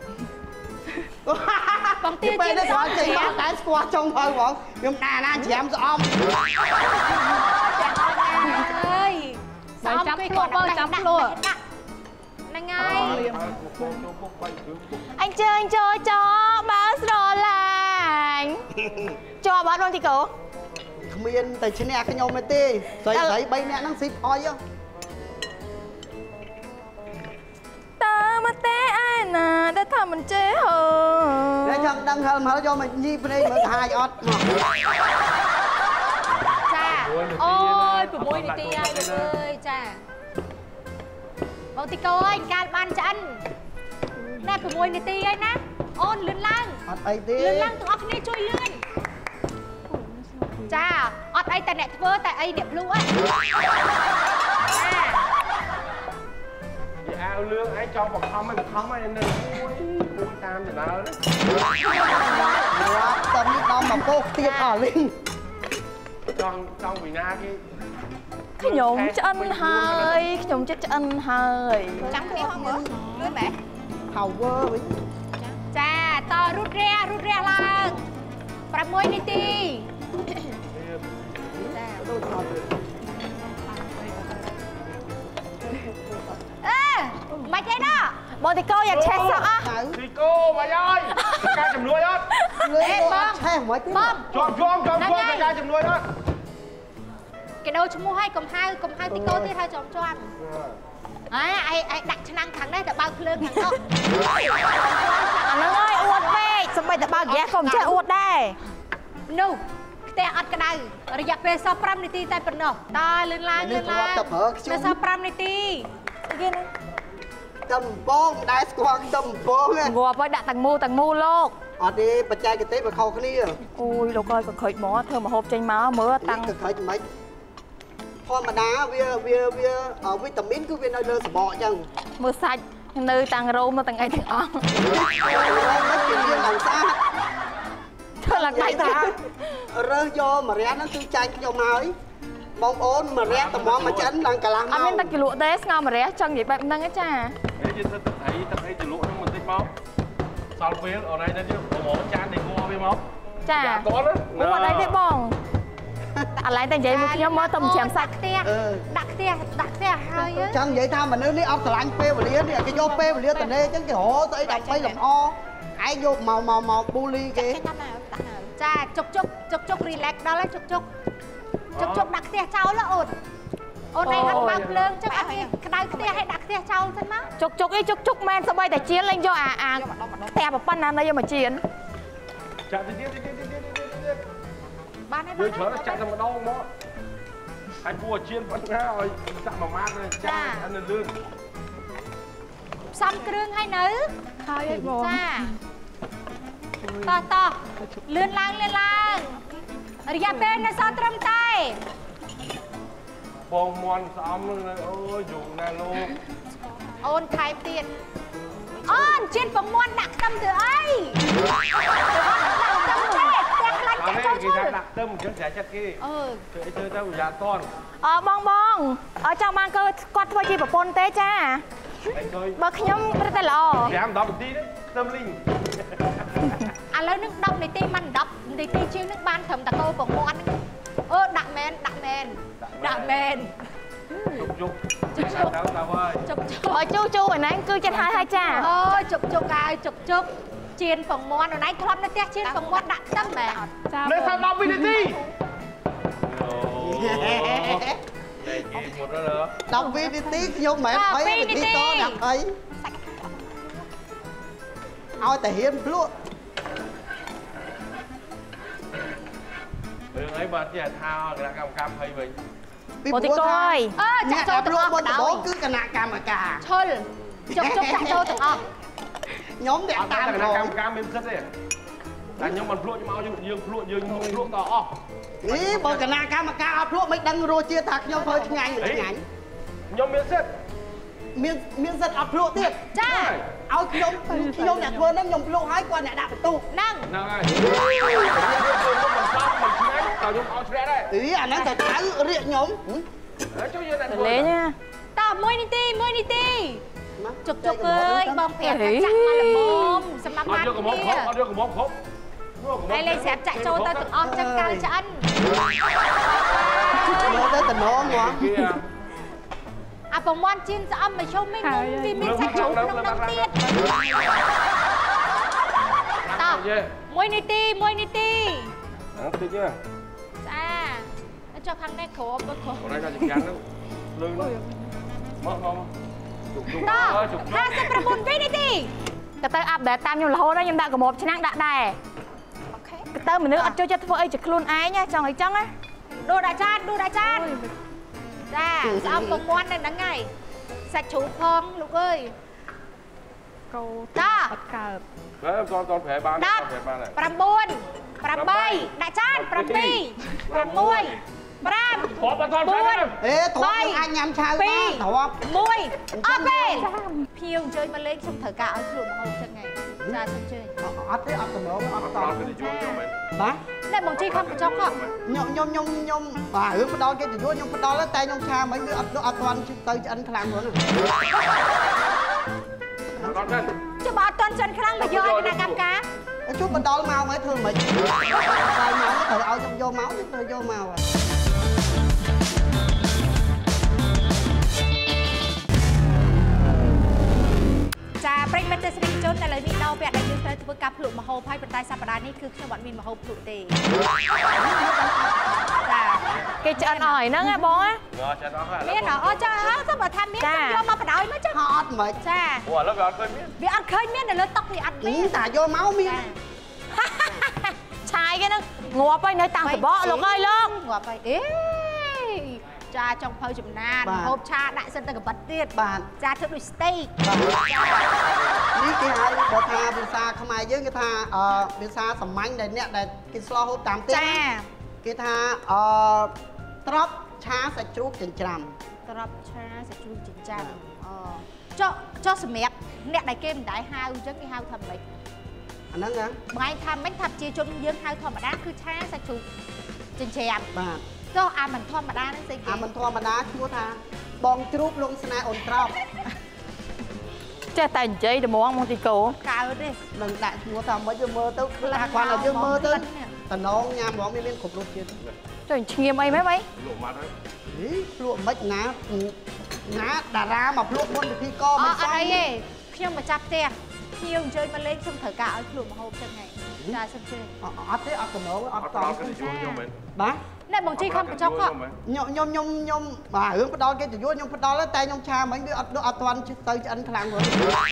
បងទាជាស្អប់ច្រាំតែស្គាល់ចុងហើយបងខ្ញុំដាណាច្រាំស្អប់អើយស្អប់គេគាត់បើចាំខ្លួនហ្នឹងហើយអញជើញចូលចោបើស្រឡាញ់ចោបើបងទីកោគ្មានតែឈ្នះខ្ញុំទេស្រីស្រីបីនាក់ហ្នឹងស៊ីផយតើមកទេឯណាដែលថាមិនចេះហឺតែចង់ដឹងហឹលមកយកមកញីភ្នែកមើលកាហាយអត់មកចាអូយប្រមួយនាទីហើយអើយចាបងទីកោអើយកាលបានឆ្អិនណែប្រមួយនាទីហើយណាអូនលឿនឡើងអត់អីទេលឿនឡើងទាំងអស់គ្នាជួយលឿនចាអត់អីតែអ្នកធ្វើតែអីអ្នកភ្លុះអីចាអាវលឿងឯងចង់បង្ខំឲ្យបង្ខំឲ្យនៅមួយមួយតាមដដែលណាតើនេះដល់មកពោះទៀតអស់លីងចង់ចង់វិណាគេខ្ញុំឆ្អិនហើយខ្ញុំចិត្តឆ្អិនហើយចាំគ្នាហងមើលលឿនមែន power វិញចាតរត់រះរត់រះឡើងប្រាំមួយនាទីចាដូចអត់អេមិនទេណាបងទីកោយ៉ាឆេះសក់អស់ទីកោមកអើយការចំនួនអត់អេបងឆេះមិនទេបងជាប់ជាប់ជាប់ជាប់ការចំនួនអត់គេដូរឈ្មោះឲ្យកុំហៅកុំហៅទីកោទៀតហើយចំជាប់អើឯឯដាក់ឆ្នាំងខាងនេះតែបើកភ្លើងខាងនោះអាហ្នឹងហើយអួតពេកសម្បីតែបើកហ្គាសក៏មិនចេះអួតដែរនោះផ្ទះអត់ក្តៅរយៈពេលសល់ប្រាំនាទីតែប៉ុណ្ណោះតើលឿនឡើងលឿនឡើងនៅសល់ប្រាំនាទីគេនឹងតំបងដែរស្គាល់តំបងងាប់ហើយដាក់ទាំងមូទាំងមូលោកអត់ទេបច្ចេកទេសវាខុសគ្នាអូយលោកអើយក៏ខិចហ្មងធ្វើម្ហូបចេញមកមើលតាំងក៏ខិចមិនធម្មតាវាវាវាវីតាមីនគឺវានៅលើសបកអញ្ចឹងមើលសាច់នៅតាំងរោមនៅទាំងអីទាំងអស់មិនជាលៀងឡើងស្អាតធ្វើឡើងដៃថារើសយកម្រះហ្នឹងគឺចាញ់ខ្ញុំហើយបងប្អូនម្រះតម្រាំមកចិនឡើងកន្លះម៉ោងអត់មានទឹកជ្រលក់ទេស្ងោរម្រះចង់និយាយបែបហ្នឹងឯងចាហេយើងទៅទឹកអីទឹកអីជ្រលក់ហ្នឹងបន្តិចមកសល់ពេលអរ៉ៃនេះយើងប្រមចាននេះងัวវាមកចាអត់អីទេបងអាឡែងតែនិយាយមកខ្ញុំមកទៅច្រាមសាច់ផ្ទះដាក់ផ្ទះដាក់ផ្ទះហើយចង់និយាយថាមនុស្សនេះអត់ស្រឡាញ់ពេលវេលានេះគេយកពេលវេលាទៅនេះអញ្ចឹងគេរកស្អីដើម្បីលំអឯងយកមកមកមកប៊ូលីគេចាជុកជុកជុកជុករីឡែកដល់ហើយជុកជុកជុកជុកដាក់ផ្ទះចោលអូនអូនឯងអត់បើកភ្លើងចឹងអត់ក្តៅផ្ទះឲ្យដាក់ផ្ទះចោលសិនមកជុកជុកអីជុកជុកមែនស្បីតែជៀនលេងយកអាអាផ្ទះប៉ុណ្ណានៃយកមកជៀនចាក់ទៅទៀតទៀតទៀតទៀតបានហើយបានហើយចាក់តែម្ដងមកហើយពូអាជៀនប៉ុណ្ណាឲ្យចាក់មួយម៉ាត់ចាក់អានលឿនផ្សំគ្រឿងឲ្យនៅហើយឲ្យបងចាតោះតោះលឿនឡើងលឿនឡើងរយៈពេលនៅសល់ត្រឹមតែបងមន់ស្អំនឹងអូយយូរណាស់លោកអូនថែមទៀតអូនជៀនពងមន់ដាក់ខ្ទឹមទៅអីអត់ទេគេថាដាក់ខ្ទឹមអញ្ចឹងស្រាចិត្តគេអឺធ្វើអីធ្វើទៅប្រយ័ត្នតន់អើបងបងអើចង់បានគឺគាត់ធ្វើជាប្រពន្ធទេចាបើខ្ញុំព្រឹកតែល្អប្រាំ ដប់នាទីនេះខ្ទឹមលីងឥឡូវនឹងដប់នាទីមិនដប់នាទីជាងនឹងបានត្រឹមតកោពងមន់ហ្នឹងអូដាក់មែនដាក់មែនដាក់មែនជុកជុកជុកដល់ហើយជុកជុកអើជូជូឯណែគឺចិត្តហើយហើយចាអូជុកជុកហើយជុកជុកជៀនពងមន់ឯណែធ្លាប់នៅផ្ទះជៀនពងមន់ដាក់ខ្ទឹមមែនចានៅសល់ដប់វិនាទីអូតែគេមុនដល់ដប់វិនាទីខ្ញុំមិនអីវិធីតដាក់អីឲ្យតែហ៊ានភ្លក់រឿងអីបើចេះថាគណៈកម្មការភ័យវិញពីព្រោះថាអើចាក់ចូលទៅអស់បណ្ដោយគឺគណៈកម្មការឈុលជុកជុកចាក់ចូលទាំងអស់ខ្ញុំតែតាមគណៈកម្មការមានសិទ្ធទេតែខ្ញុំមិនភ្លក់ខ្ញុំឲ្យយើងភ្លក់យើងភ្លក់តអស់នេះបើគណៈកម្មការអត់ភ្លក់មិនដឹងរសជាតិថាខ្ញុំធ្វើឆ្ងាញ់មិនឆ្ងាញ់ខ្ញុំមានសិទ្ធមានមានសិតអត់ភ្លក់ទៀតចាឲ្យខ្ញុំខ្ញុំអ្នកធ្វើហ្នឹងខ្ញុំភ្លក់ហើយគាត់អ្នកដាក់បន្ទុកហ្នឹងហ្នឹងហើយខ្ញុំមិនសមមិនឆ្ងាញ់តើខ្ញុំឲ្យឆ្លាតដែរអីអាហ្នឹងតែចៅរៀកខ្ញុំហើយជួយយើងអ្នកធ្វើលេងណាតោះមួយនាទីមួយនាទីជុកជុកអើយបងប្រាប់អីចាក់មកល្មមសម្រាប់អបានត់យកកំមុំខប់អត់យកកំមុំខប់ហើយលេងស្រាប់ចាក់ចូលទៅទាំងអស់ចឹងកើឆ្អិនមកទៅតំណងហ្មងអាប្រមាណជៀនស្អមមកជុំមិនងងវាមានសាច់ជ្រូកក្នុងនោះទៀតតោះមួយនាទីមួយនាទីអត់តិចទេចាចុះខាងនេះគ្របបើគ្របបងឯងថាចង្កានហ្នឹងលឿនមកមកជុកជុកតោះជុកห้าสิบวิនាទីក៏ទៅអាប់ដែរតាមខ្ញុំរហូតដល់ខ្ញុំដាក់កម្របឆ្នាំងដាក់ដែរអូខេក៏ទៅមនុស្សអត់ចូលចិត្តធ្វើអីជាខ្លួនឯងចង់អីចឹងណាដួលដាក់ចានដួលដាក់ចានចាស្អមពងមាន់នៅហ្នឹងហើយសាច់ជ្រូកផងលោកអើយកោតោះអត់កើតហេកូនកូនប្រែបានប្រែបានហើយ 9 8ដាក់ចាន7 6 5 គ្រាប់អត់ថតប្រែបានអេធំអាចញ៉ាំឆៅបានទ្រាប់មួយអត់ទេភៀវអញ្ជើញមកលេងខ្ញុំត្រូវការឲ្យខ្លួនម្ហូបចឹងហ្នឹងចាសូមអញ្ជើញអត់ទេអត់តំណងអត់អត់តតទៅយួរខ្ញុំមែនបាទតែបងជីខំកញ្ចក់ហ៎ខ្ញុំខ្ញុំខ្ញុំខ្ញុំបាទរឿងផ្ដាល់គេទៅយួរខ្ញុំផ្ដាល់តែខ្ញុំឆាមិនវាអត់អត់ទាន់ទៅឆ្អិនខ្លាំងហ្នឹងអត់ទេចុះបើអត់ទាន់ចិនខ្លាំងមកយកឯគណៈកម្មការជួបបណ្ដាល់មកហើយធ្វើមិនបណ្ដាល់មកត្រូវឲ្យខ្ញុំយកមកខ្ញុំត្រូវយកមកចាប្រិយមិត្តទេសនិកជនតែឥឡូវនេះដល់ពេលដែលយើងត្រូវធ្វើការភ្លក់ម្ហូបហើយប៉ុន្តែសប្តាហ៍នេះគឺខ្ញុំអត់មានម្ហូបភ្លក់ទេចាគេឆ្អិនអស់ហើយហ្នឹងណាបងណាងចាត់អស់ហើយមានអត់ចាអើទៅបើថាមានខ្ញុំយកមកបដ ாய் មកចាអត់មិនចាអូឥឡូវវាអត់ឃើញមានវាអត់ឃើញមាននៅលើតុវាអត់មានតាយកមកមានឆាយគេហ្នឹងងាប់ហើយនៅតាមសបកលោកអើយលោកងាប់ហើយអេចាចង់ភៅចំណានម្ហូបឆាដាក់សិនទៅកបិតទៀតបាទចាធ្វើដូចស្តេកនេះគេហៅបើថាភាសាខ្មែរយើងគេថាអឺភាសាសាមញ្ញដែលអ្នកដែលគេស្លោហូបតាមផ្ទះចាគេថាអឺត្រប់ឆាសាច់ជ្រូកចិញ្ច្រាំត្រប់ឆាសាច់ជ្រូកចិញ្ចាំអូចុះចុះសម្រាប់អ្នកដែលគេមិនដែរហៅអញ្ចឹងគេហៅថាម៉េចអាហ្នឹងណាបងឯងថាមិនថាប្រជាជនយើងហៅធម្មតាគឺឆាសាច់ជ្រូកចិញ្ចាំបាទចុះអាមិនធម្មតាហ្នឹងស្អីគេអាមិនធម្មតាឈ្មោះថាបងជ្រូកលងស្នេហ៍អូនត្រប់ចេះតែនិយាយត្មងមកទីកោកើតទេនឹងដាក់ឈ្មោះថាមិនយើងមើលទៅគឺថាគាត់ឲ្យយើងមើលទៅតំណងញ៉ាំហ្មងមានមានគ្រប់រសជាតិចុះឈ្ងៀមអីមែនបៃលក់ម៉ាត់ហើយហីភ្លក់មិនណាណាតារាមកភ្លក់មុនពិធីកអមិនត់សមអីទេខ្ញុំម្ចាស់ផ្ទះភៀវអញ្ជើញមកលេងខ្ញុំត្រូវការឲ្យខ្លួនម្ហូបចឹងហ្នឹងចាសុំជើញអត់ទេអត់តំណងអអត់ត់តតោះទៅយួរខ្ញុំមែនបាទណែបងជីខំកញ្ចក់ហ៎ខ្ញុំខ្ញុំខ្ញុំខ្ញុំបាទរឿងផ្ដាល់គេទៅយួរខ្ញុំផ្ដាល់តែខ្ញុំឆាមិញវាអត់អត់ទាន់ទៅឆ្អិនខ្លាំងហ្នឹងអត់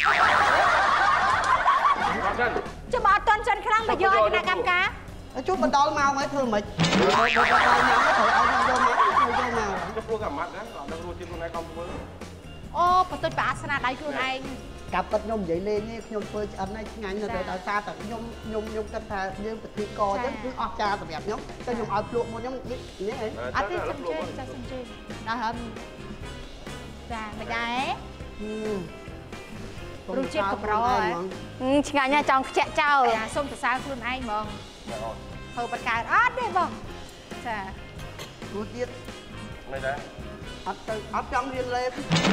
ទេចុះបើអត់ទាន់ចិនខ្លាំងមកយកឯគណៈកម្មការជួបបណ្ដាល់មកហើយធ្វើមិនបើបើបណ្ដាល់មកត្រូវឲ្យខ្ញុំយកមកត្រូវយកមកទៅព្រោះកាម៉ាត់ណាអត់ដឹងរសជាតិខ្លួនឯងកំធ្វើអូបន្តិចប្រអាស្នាដៃខ្លួនឯងកាប់ពិតខ្ញុំនិយាយលេងនេះខ្ញុំធ្វើឆ្អិនហើយឆ្ងាញ់ទៅដោយសារតែខ្ញុំខ្ញុំខ្ញុំគិតថាយើងពិធីកអញ្ចឹងគឺអស់ចាសម្រាប់ខ្ញុំតែខ្ញុំឲ្យភ្លក់មុនខ្ញុំនេះនេះហ៎អត់ទេសុំជើញចាសុំជើញដល់ហើយចាមិនដែរ រសជាតិកម្រហ៎ឆ្ងាញ់ណាស់ចង់ខ្ជាក់ចោលចាសុំសរសើរខ្លួនឯងហ្មងធ្វើបတ်កើតអត់ទេបងចារសជាតិមិនដែរអត់ទៅអត់ចង់រៀនលេប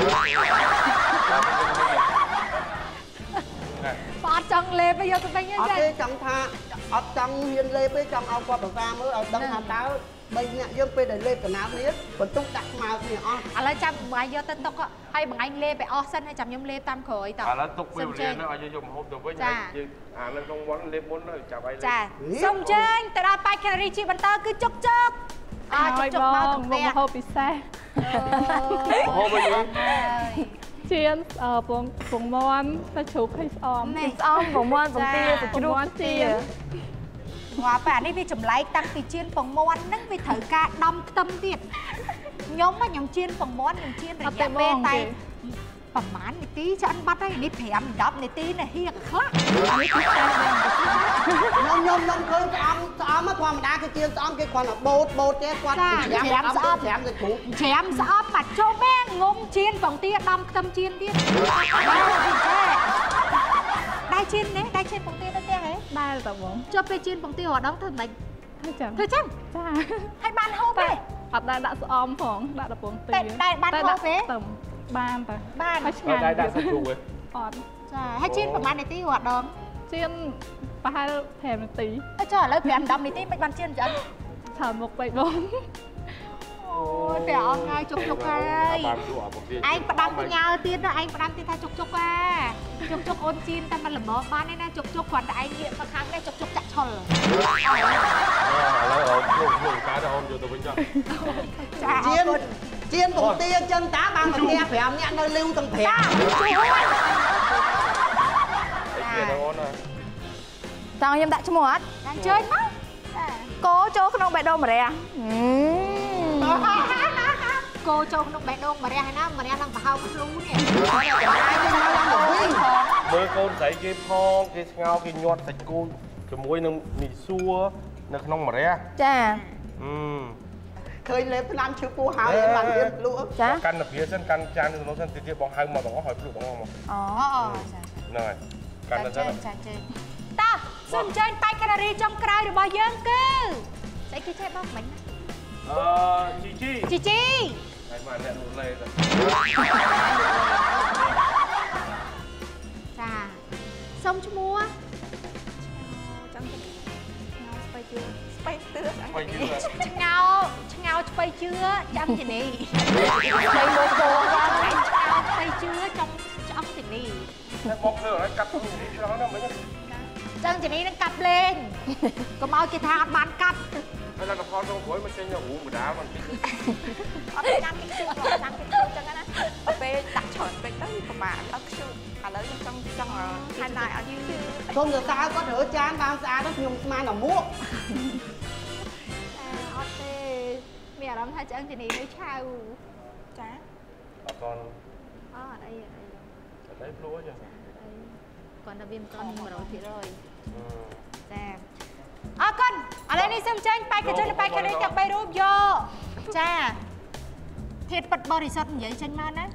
បើអត់ចង់លេបយកទៅវិញអត់ចាទេចង់ថាអត់ចង់រៀនលេបទេចង់ឲ្យគាត់ប្រសាមើលឲ្យដឹងថាតើបីអ្នកយើងពេលដែលលេបកណានេះបន្ទុកដាក់ស្មើគ្នាអស់ឥឡូវចាំបងឯងយកទៅតុកហើយបងឯងលេបไปអស់សិនហើយចាំខ្ញុំលេបតាមក្រោយតោះឥឡូវទុកពេលវេលានោះឲ្យយើងយកម្ហូបទៅវិញហើយយើងអានៅក្នុងវត្តលេបមុនទៅចាប់ឲ្យចាសូមអញ្ជើញទៅដល់ប៉ែកការីជាបន្តគឺជុកជុកអើជុកជុកមកទៅមហូបពិសេសហូបវិញជៀនអឺពងពងមាន់សាច់ជ្រូកខៃស្អមនេះស្អមប្រមាណសំទាសាច់ជ្រូកទាងាប់អានេះវាចម្លែកតាំងពីជៀនពងមាន់ហ្នឹងវាត្រូវការដំខ្ទឹមទៀតខ្ញុំខ្ញុំជៀនពងមាន់ខ្ញុំជៀនរយៈពេលតែប្រហែលនាទីឆ្អិនបាត់ហើយនេះ5 10នាទីនេះហៀកខ្លះនេះគឺតែខ្ញុំខ្ញុំខ្ញុំឃើញស្អំស្អំធម្មតាគេជាស្អំគេគ្រាន់តែបូតបូតទេគាត់ច្រាំស្អប់ច្រាំទៅគ្រូច្រាំស្អប់បាត់ចូលបែងងងុំជៀនបងទាដំខ្ទឹមជៀនទៀតដៃជៀននេះដៃជៀនបងទាទៅទាំងហ៎ដែលតើបងចុះពេលជៀនបងទារដងធ្វើមិនធ្វើចឹងធ្វើចឹងចាហើយបានហូបទេអត់ដែលដាក់ស្អំផងដាក់តែពងទាតែបានហូបទេបានតើបានហើយឆ្ងាញ់ដាក់សាច់ជ្រូកទេអត់ចាហើយជៀនប្រហែលនាទីរត់ដងជៀនប្រហែលប្រាំនាទីហើយចុះឥឡូវប្រាំដល់នាទីមិនបានជៀនចឹងច្រើនមុខពេកបងអូយតែអស់ហើយជុកជុកហើយឯងផ្ដាំញ៉ាទៀតណាឯងផ្ដាំទៀតថាជុកជុកអាជុកជុកអូនជៀនតែមិនល្មមបានទេណាជុកជុកគ្រាន់តែឯងងាកមកខាងនេះជុកជុកចាក់ឆុលឥឡូវអូនខ្លួនកាយអូនយកទៅវិញចុះចាជៀនជៀនបងទាចឹងតាបានមកផ្ទះប្រាំនាក់នៅលីវទាំងប្រាំជួយអីគេអូនចង់ខ្ញុំដាក់ឈ្មោះអត់អញ្ជើញមកគោចូលក្នុងបេះដូងម្រះគោចូលក្នុងបេះដូងម្រះហើយណាម្រះនឹងប្រហោងភ្លូនេះមើលកូនស្រីគេផងគេស្ងោគេញាត់សាច់គោជាមួយនឹងមីសួរនៅក្នុងម្រះចាអឺឃើញលេបផ្លាំឈឺពោះហើយបានរៀនភ្លក់ចាកាន់តែវាសិនកាន់ចានក្នុងសិនទៀតបងហៅមកបងឲ្យភ្លក់បងមកអូចាហ្នឹងហើយកាន់តែសិនចាចេតោះសូមអញ្ជើញបាយការីចុងក្រោយរបស់យើងគឺស្អីគេចេះបងមិញអឺជីជីជីជីហើយមកអ្នកលក់លេទៅចាសុំឈ្មោះចង់ស្បៃជឿស្បៃទឿស្បៃជឿឆ្ងោឆ្ងោស្បៃជឿចាំជំនីស្បៃម៉ូតូហ្នឹងឆ្ងោស្បៃជឿចំឆ្អឹងជំនីតែមកលើឲ្យកាត់ទៅនេះឆ្លងហ្នឹងមិញចឹងជំនីនឹងកាត់ភ្លេងកុំឲ្យគេថាអត់បានកាត់ហើយដល់ផលក្នុងព្រួយមិនចេញទៅរូបម្ដាលមិនតិចអត់ញ៉ាំតិចទៀតញ៉ាំតិចទៀតចឹងណាពេលដាក់ច្រើនពេកទៅពិបាកអត់ខ្ជិលឥឡូវខ្ញុំចង់ចង់ខាងណាឲ្យយឺតកូនទៅសើគាត់រើចានបានស្អាតទៅខ្ញុំស្មានតែមួកអត់ទេមានអារម្មណ៍ថាឆ្អឹងជំនីនៅឆៅចាអត់កូនអត់អីអីអត់អីព្រួយចឹងគាត់ទៅវាមិនត្រង់ một trăm phần trăm ចាអរគុណឥឡូវនេះសូមចេញបែកកញ្ចក់បែកកណ្ដីទាំងបីរូបយកចាធាតុពិតបរិសុទ្ធនិយាយចេញមកណា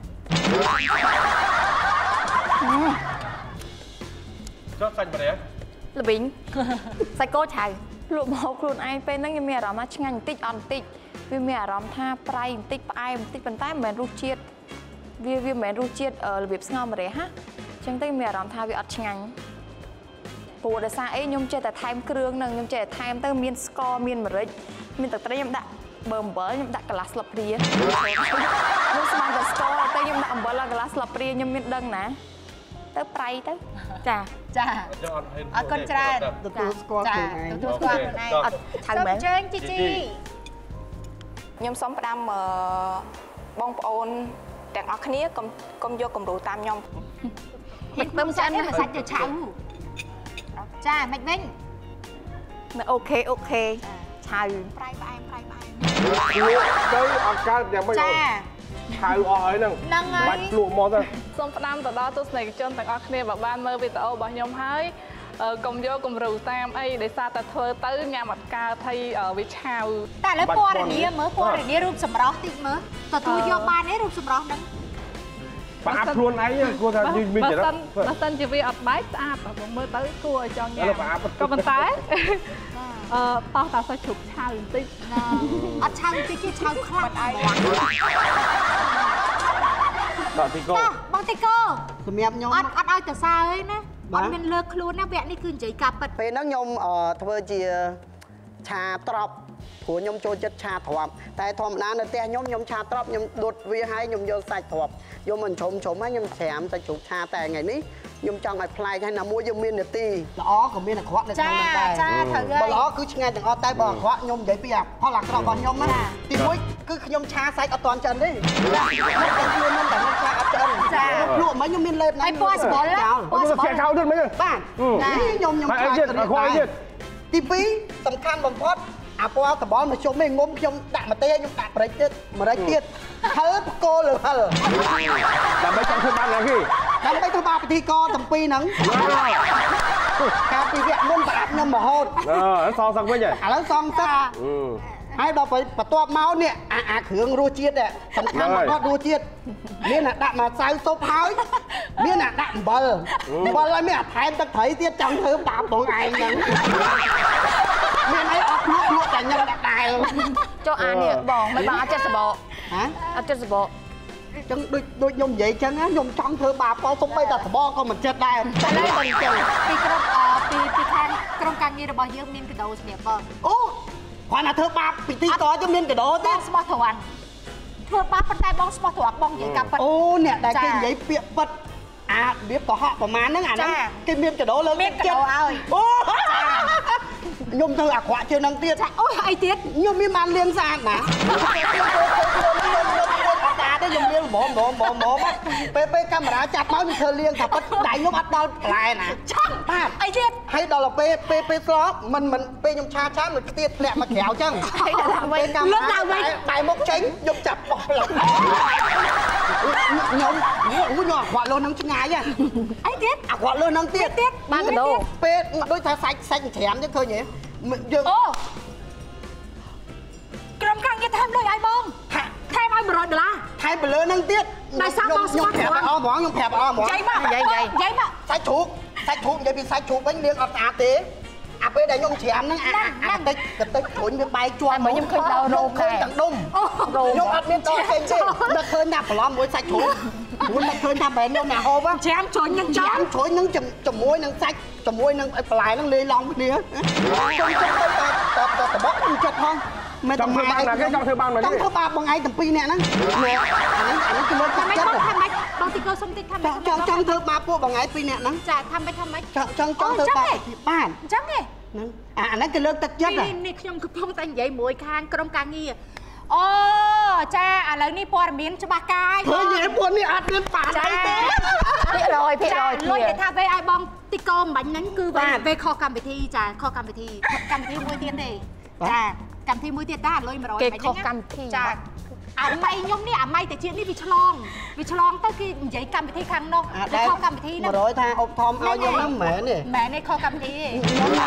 ចុះសាច់ម្រះល្វីងសាច់គោឆៅលក់មកខ្លួនឯងពេលហ្នឹងខ្ញុំមានអារម្មណ៍ថាឆ្ងាញ់បន្តិចអត់បន្តិចវាមានអារម្មណ៍ថាប្រៃបន្តិចផ្អែមបន្តិចប៉ុន្តែមិនមែនរសជាតិវាវាមិនមែនរសជាតិរបៀបស្ងោរម្រះណាចឹងទៅមានអារម្មណ៍ថាវាអត់ឆ្ងាញ់ព្រោះដោយសារអីខ្ញុំចេះតែថែមគ្រឿងនឹងខ្ញុំចេះតែថែមទៅមានស្ករមានម្រេចមានទឹកត្រីខ្ញុំដាក់បើអំបិលខ្ញុំដាក់កន្លះស្លាបព្រាខ្ញុំស្មានតែស្ករទៅខ្ញុំដាក់អំបិលកន្លះស្លាបព្រាខ្ញុំមានដឹងណាទៅប្រៃទៅចាចាអរគុណច្រើនទទួលស្គាល់ខ្លួនឯងទទួលស្គាល់ខ្លួនឯងអត់ឆៅមែនសូមជើញជីជីខ្ញុំសូមផ្ដាំបងប្អូនទាំងអស់គ្នាកុំកុំយកគំរូតាមខ្ញុំមិនពឹមឆ្អិនមិនសាច់ទៅឆៅចាមិនវិញអូខេអូខេឆៅប្រៃផ្អែមប្រៃផ្អែមទៅអត់កើតយ៉ាងម៉េចអូនឆៅអស់ហើយហ្នឹងបាច់ភ្លក់មកទៅសូមផ្ដាំទៅដល់ទស្សនិកជនទាំងអស់គ្នាបើបានមើលវីដេអូរបស់ខ្ញុំហើយកុំយកគំរូតាមអីដោយសារតែធ្វើទៅញ៉ាំអត់កើតហើយវាឆៅតែឥឡូវពណ៌រនាមើលពណ៌រនារូបសម្រស់តិចមើលទទួលយកបានទេរូបសម្រស់ហ្នឹងបាក់ខ្លួនឯងគួរថាមានចរិតបើសិនជាវាអត់បែកស្អាតបងមើលទៅគួរឲ្យចង់ញ៉ាំក៏ប៉ុន្តែអឺតោះតាសាច់ជ្រូកឆៅបន្តិចអត់ឆៅបន្តិចទេឆៅខ្លាំងអីដល់ទីកោបងទីកោសម្រាប់ខ្ញុំអត់អត់ឲ្យទៅសើឯណាអត់មានលើកខ្លួនណាវគ្គនេះគឺនិយាយកាប់ពិតពេលហ្នឹងខ្ញុំធ្វើជាឆាត្រប់ព្រោះខ្ញុំចូលចិត្តឆាត្រប់តែធម្មតានៅផ្ទះខ្ញុំខ្ញុំឆាត្រប់ខ្ញុំដុតវាហើយខ្ញុំយកសាច់ត្រប់យកមិនជ្រុំជ្រុំហើយខ្ញុំច្រាមសាច់ជ្រូកឆាតែថ្ងៃនេះខ្ញុំចង់ឲ្យប្លែកហើយណាមួយយើងមាននាទីល្អក៏មានអាក្រក់នៅក្នុងហ្នឹងដែរចាចាត្រូវហើយបើល្អគឺឆ្ងាញ់ទាំងអស់តែបើអាក្រក់ខ្ញុំនិយាយពីផលអាក្រក់របស់ខ្ញុំណាទីមួយគឺខ្ញុំឆាសាច់អត់ទាន់ចិនទេខ្ញុំតែខ្លួនខ្ញុំតែខ្ញុំឆាអត់ចិនចាភ្លក់មិនខ្ញុំមានលេបណាហើយពណ៌ស្បល់ពណ៌ស្បល់ខោទៀតមិនបាទខ្ញុំខ្ញុំខ្លាចទៀតទីពីរសំខាន់បំផុតអាពណ៌សបល់មកជុំឯងងុំខ្ញុំដាក់ម្ទេសខ្ញុំដាក់ប្រេចទៀតម្រេចទៀតហិលបកោលើហិលដើម្បីចង់ធ្វើបានណាគេដើម្បីធ្វើបានពិធីកតំពីហ្នឹងកាលពីវគ្គមុនប្រាប់ខ្ញុំរហូតអឺសងសឹកវិញហើយឥឡូវសងសឹកហើយដល់បន្ទាប់មកនេះអាអាគ្រឿងរសជាតិសំខាន់បំផុតរសជាតិមានអាដាក់មកសាវស៊ុបហើយមានអាដាក់អំបិលអំបិលហើយមានអាថែមទឹកត្រីទៀតចង់ធ្វើបាបបងឯងហ្នឹងមានអីអត់ភ្លក់ភ្លក់តែញ៉ាំដាក់ដែរចុះអានេះបងមិនបងអត់ចិត្តសបកហ៎អត់ចិត្តសបកចឹងដូចដូចខ្ញុំនិយាយចឹងខ្ញុំចង់ធ្វើបាបក៏សុំបីតែសបកក៏មិនចិត្តដែរតែឡើយមិនចឹងពីក្រុមពីពីខាងក្រុមការងាររបស់យើងមានកដោសម្រាប់បងអូគាត់ណាធ្វើបាបពិធីករchứមានកដោទេស្មោះត្រង់ធ្វើបាបប៉ុន្តែបងស្មោះត្រង់បងនិយាយការពិតអូអ្នកដែលគេនិយាយពាក្យពិតអារបៀបកុហកប្រហែលហ្នឹងអាហ្នឹងគេមានកដោលើមានកដោឲ្យអូខ្ញុំធ្វើអាក្រក់ជាងហ្នឹងទៀតអូអីទៀតខ្ញុំមានបានលៀងស្អាតណាតែខ្ញុំលៀងហ្មងហ្មងហ្មងហ្មងពេលពេលកាមេរ៉ាចាប់មកខ្ញុំធ្វើលៀងថាប៉ិតដៃខ្ញុំអត់ដល់ផ្លែណាចាំបាទអីទៀតហើយដល់ពេលពេលពេលស្លមិនមិនពេលខ្ញុំឆាឆាមិនខ្ទាតធ្លាក់មកក្រៅចឹងហើយដល់វិញកាមេរ៉ាដៃមកចេញខ្ញុំចាប់បោះផ្លឹកខ្ញុំខ្ញុំអាក្រក់លើនឹងឆ្ងាយអីទៀតអាក្រក់លើនឹងទៀតទៀតបានកដោពេលដូចថាសាច់សាច់ច្រាមចឹងឃើញទេយើងអូក្រុមការងារថែមលុយឲ្យបងថែមឲ្យmột trămដុល្លារថែមទៅលើនឹងទៀតដោយសារបងស្មោះត្រង់អស់ហ្មងខ្ញុំប្រាប់អស់ហ្មងនិយាយមកនិយាយនិយាយមកសាច់ជ្រូកសាច់ជ្រូកនិយាយពីសាច់ជ្រូកវិញលាងអត់ស្អាតទេអាពេលដែលខ្ញុំច្រាមហ្នឹងអាអាតិចតិចព្រុញវាបែកជាប់មកខ្ញុំឃើញដល់រោមឃើញទាំងដុំខ្ញុំអត់មានតផ្សេងទេនឹកឃើញថាប្រឡំមួយសាច់ជ្រូកខ្ញុំនឹកឃើញថាបែរខ្ញុំណាហូបច្រាមជ្រុញនឹងចំជ្រុញនឹងជាមួយនឹងសាច់ជាមួយនឹងបន្លែហ្នឹងលេងឡំគ្នាខ្ញុំចង់ទៅតតតបខ្ញុំចិត្តផងមិនធ្វើបានណាគេចង់ធ្វើបានមកចង់ធ្វើបាបបងឯងទាំងពីរនាក់ហ្នឹងអានេះអានេះគឺលើកទឹកចិត្តថាម៉េចបងទីកោសុំតិចថាម៉េចចង់ចង់ធ្វើបាបពួកបងឯងពីរនាក់ហ្នឹងចាថាម៉េចថាម៉េចចង់ចង់ចង់ធ្វើបាបបានអញ្ចឹងទេហ្នឹងអាហ្នឹងគឺលើកទឹកចិត្តនេះខ្ញុំកំពុងតែនិយាយមួយខាងក្រុមការងារអូចាឥឡូវនេះព័ត៌មានច្បាស់កាយឃើញទេពួកនេះអត់មានប៉ាអីទេភាគរយភាគរយលុយគេថាវេឲ្យបងទីកោមិនបាញ់ហ្នឹងគឺវេខុសកម្មវិធីចាខុសកម្មវិធីកម្មវិធីមួយទៀតទេចាកម្មវិធីមួយទៀតតាលុយmột trăm គេខុសកម្មវិធីចាអាម៉ៃខ្ញុំនេះអាម៉ៃតាជាតិនេះវាឆ្លងវាឆ្លងទៅគេនិយាយកម្មវិធីខាងនោះវាខុសកម្មវិធីហ្នឹងmột trămថាអុកធំឲ្យខ្ញុំហ្នឹងមិនមែនទេមិនមែនទេខុសកម្មវិធីទេ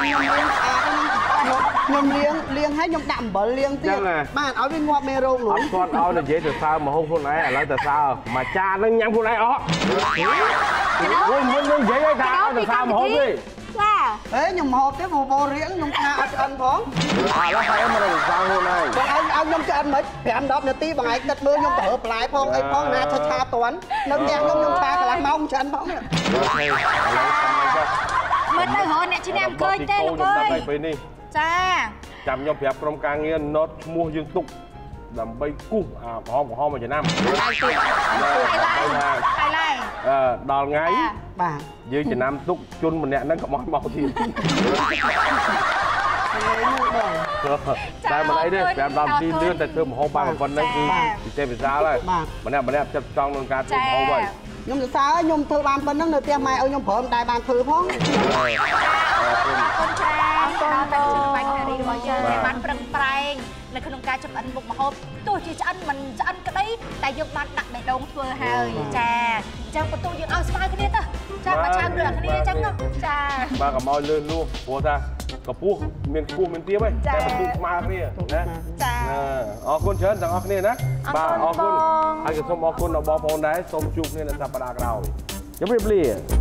ខ្ញុំលៀងលៀងឲ្យខ្ញុំដាក់អំបិលលៀងទៀតបាទឲ្យវាងាប់មេរោគនោះអត់គាត់ឲ្យនិយាយទៅសើមហូបខ្លួនឯងឥឡូវទៅសើមួយចានហ្នឹងញ៉ាំខ្លួនឯងអស់ខ្ញុំមិននិយាយឲ្យថាឲ្យទៅសើមហូបទេចាហេខ្ញុំហូបទេបបោរៀងខ្ញុំថាអត់ឆ្អិនផងឥឡូវហើយមកទៅសើខ្លួនឯងបងឯងឲ្យខ្ញុំឆ្អិនមិនប្រាំដល់នាទីបងឯងគិតមើលខ្ញុំទៅរើផ្លែផងអីផងណាឆាឆាតន់នៅផ្ទះខ្ញុំខ្ញុំឆាកន្លះម៉ោងឆ្អិនផងនេះមិនទៅរកអ្នកជំនាញឃើញទេលោកអើយពេលនេះចាចាំខ្ញុំប្រាប់ក្រុមការងារណូតឈ្មោះយើងទុកដើម្បីគូសអាក្រហមក្រហមមួយឆ្នាំហើយទៀតហើយឡើយអឺដល់ថ្ងៃបាទយើងចំណាំទុកជន់ម្នាក់ហ្នឹងកុំឲ្យមកទៀតតែមិនអីទេប្រាប់ដល់ទីលឿនតែធ្វើម្ហូបបានប៉ុណ្ណឹងគឺពិសេសពិសាលហើយម្នាក់ម្នាក់ចិត្តចង់ក្នុងការធ្វើម្ហូបហើយខ្ញុំសរសើរខ្ញុំធ្វើបានប៉ុណ្ណឹងនៅផ្ទះម៉ែឲ្យខ្ញុំព្រមតែបានធ្វើផងអរគុណច្រើនអរគុណដល់បាញ់រីរបស់យើងដែលបានប្រឹងប្រែងនៅក្នុងការចម្អិនមុខម្ហូបទោះជាឆ្អិនមិនឆ្អិនក្តីតែយើងបានដាក់បេះដូងធ្វើហើយចាអញ្ចឹងបន្ទូយើងឲ្យស្មើគ្នាទៅចាបើឆាំរឿងគ្នាអញ្ចឹងចាបាទកុំឲ្យលឿនលួសព្រោះថាកពស់មានខ្ពស់មានទាបហ្នឹងតែបន្ទូស្មើគ្នាណាចាអរគុណច្រើនទាំងអស់គ្នាណាបាទអរគុណហើយក៏សូមអរគុណដល់បងប្អូនដែរសូមជួបគ្នានៅសប្តាហ៍ក្រោយជម្រាបលា